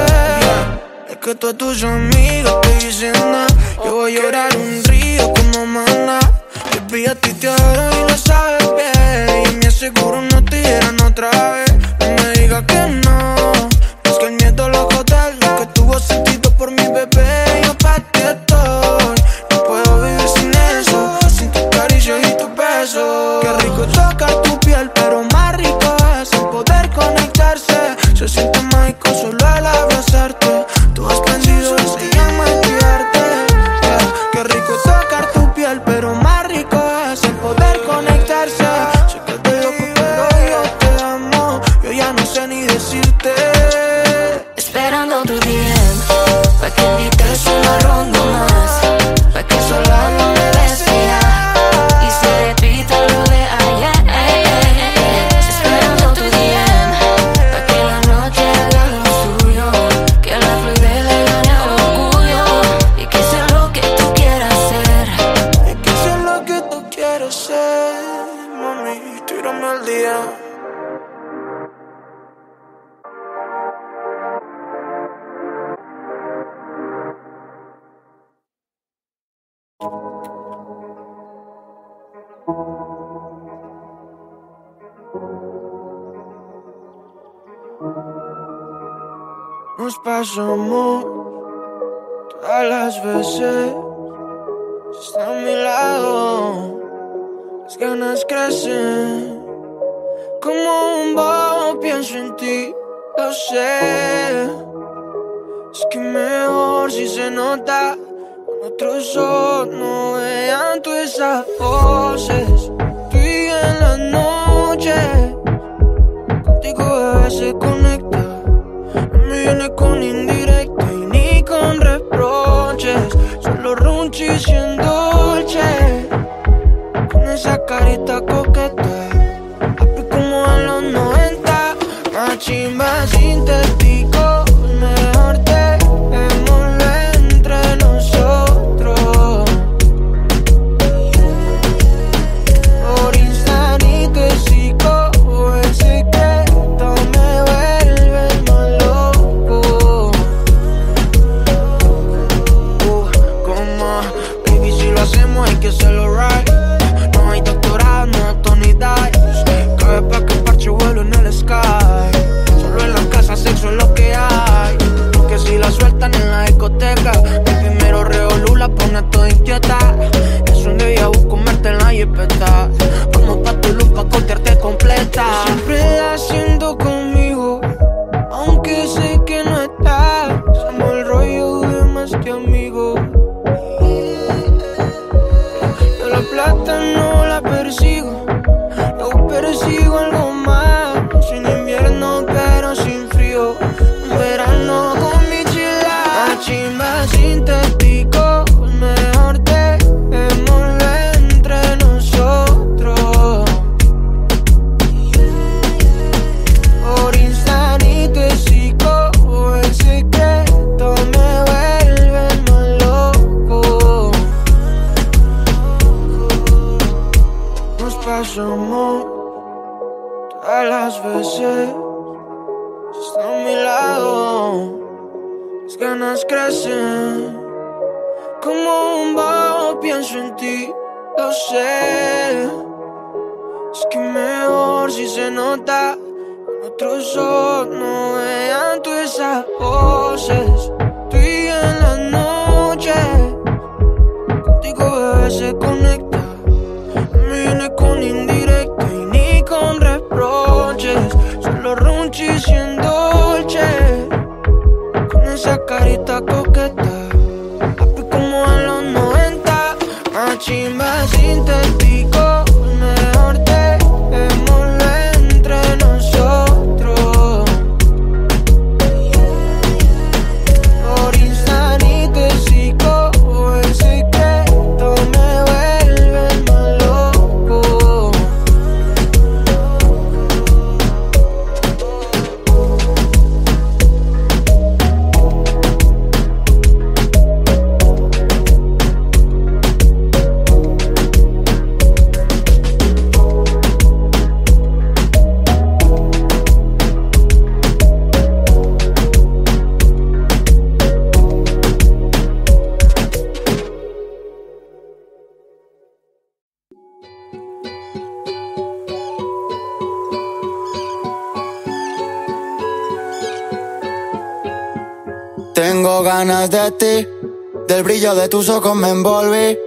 Es que todas tus amigas te dicen nada. Yo voy a llorar un río como maná. Baby, a ti te adoro y lo sabes bien, y me aseguro no te hieran otra vez. No me digas que no, es que el miedo lo jode. Lo que tuvo sentido por mi bebé, yo pa' ti estoy. No puedo vivir sin eso, sin tus caricias y tus besos. Qué rico es tocar tu piel, pero más rico es el poder conectarse. Se siente mágico solo al abrazarte. Tú has prendido esa llama en tu arte. Yeah. Qué rico es tocar tu piel, pero más rico es el poder conectarse. Sé que te loco, pero yo te amo. Yo ya no sé ni decirte. Esperando tu D M pa' que invites una ronda más, pa' que esos labios me besen ya y se repita lo de ayer. Esperando tu D M pa' que la noche haga lo suyo, que la fluidez le gane al orgullo y que sea lo que tú quieras hacer. Es que sea lo que tú quieres ser, mami, tírame al día. Nos pasamos todas las veces. Si está a mi lado, las ganas crecen. Como un bobo pienso en ti, lo sé. Es que mejor si se nota, con otros ojos no vean todas esas voces. Tú y yo en la noche, contigo bebé se conecta. No me viene con indirecta y ni con reproches. Solo runchis y en dolce, con esa carita coqueta. Papi como en los noventa, más chimba sintético. Mejor dejémoslo entre nosotros. Por Instagram y sigo, el secreto me vuelve más loco. Uh, como, baby, si lo hacemos hay que hacerlo right. No hay doctorado, no hay Tony Dice. Cabe pa' que el parche vuelo en el sky. Solo en la casa, sexo en la Está a mi lado, las ganas crecen. Como un vaho pienso en ti, lo sé. Es que mejor si se nota. Otros ojos no vean tú esas voces. Tú y yo en la noche, contigo bebé se conecta. No me viene con indirecta y ni con reproches. Solo runchis y en dolce, con esa carita coqueta. Papi como en los noventa, más chimba sintético. Mejor dejémoslo entre nosotros. Por Insta ni te sigo, el secreto me vuelve más loco. Tengo ganas de ti, del brillo de tus ojos me envolví.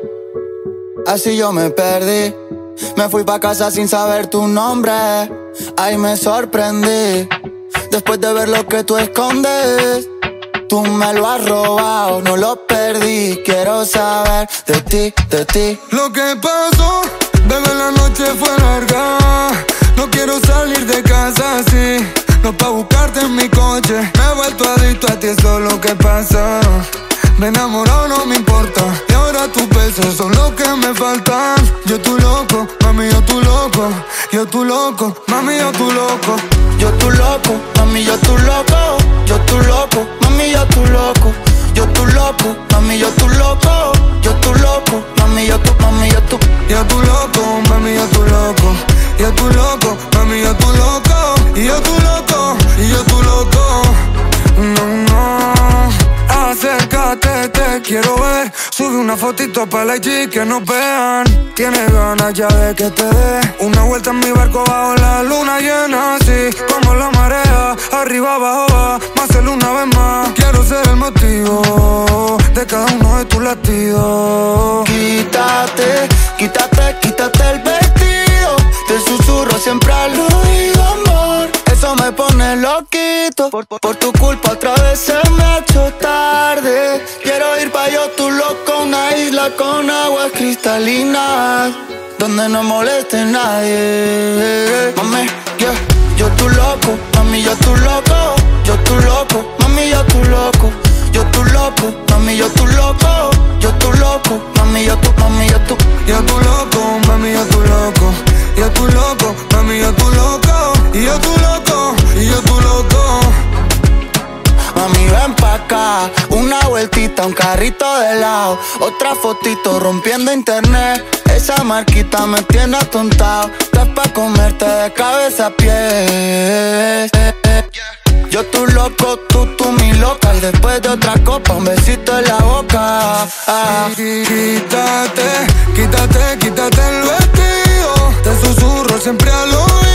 Así yo me perdí, me fui pa' casa sin saber tu nombre. Ahí me sorprendí, después de ver lo que tú escondes. Tú me lo has robado, no lo perdí. Quiero saber de ti, de ti. Lo que pasó, bebé, la noche fue larga. No quiero salir de casa así, no pa' buscarte en mi coche. Me he vuelto adicto a ti, eso es lo que pasa. Me he enamorado, no me importa. Y ahora tus besos son lo que me faltan. Yo tu loco, mami, yo tu loco. Yo tu loco, mami, yo tu loco. Yo tu loco, mami, yo tu loco. Yo tu loco, mami, yo tu loco. Yo tu loco, mami, yo tu loco. Yo tu loco, mami, yo tu, mami, yo tu. Yo tu loco, mami, yo tu loco. Yo tu loco, mami, yo tu loco. Y yo tu loco, y yo tu loco. No, no. Acércate, te quiero ver. Sube una fotito para la I G que nos vean. Tienes ganas ya de que te dé una vuelta en mi barco bajo la luna llena. Así como la marea, arriba abajo va. Más hacerlo una vez más. Quiero ser el motivo de cada uno de tus latidos. Quítate, quítate, quítate el vestido. Te susurro siempre al oído, amor. Eso me pone loquito. Por, por, por tu culpa otra vez se me ha hecho tarde. Quiero ir pa' yo tu loco, una isla con aguas cristalinas, donde no moleste nadie. Mami, yeah. Yo tu loco, mami, yo tu loco. Yo tu loco, mami, yo tu loco. Yo tu loco, mami, yo tu loco. Yo tu loco, mami, yo tu, mami, yo tu. Yo tu loco, mami, yo tu loco. Yo tu loco, mami, yo tu loco. Y yo tu loco, y yo tu loco. Mami, ven pa' acá, una vueltita, un carrito de lado. Otra fotito rompiendo internet. Esa marquita me tiene atontado. Estás pa' comerte de cabeza a pies. Yo tu loco, tú, tú mi loca. Y después de otra copa, un besito en la boca. Ah. Quítate, quítate, quítate el vestido. Te susurro siempre al oído.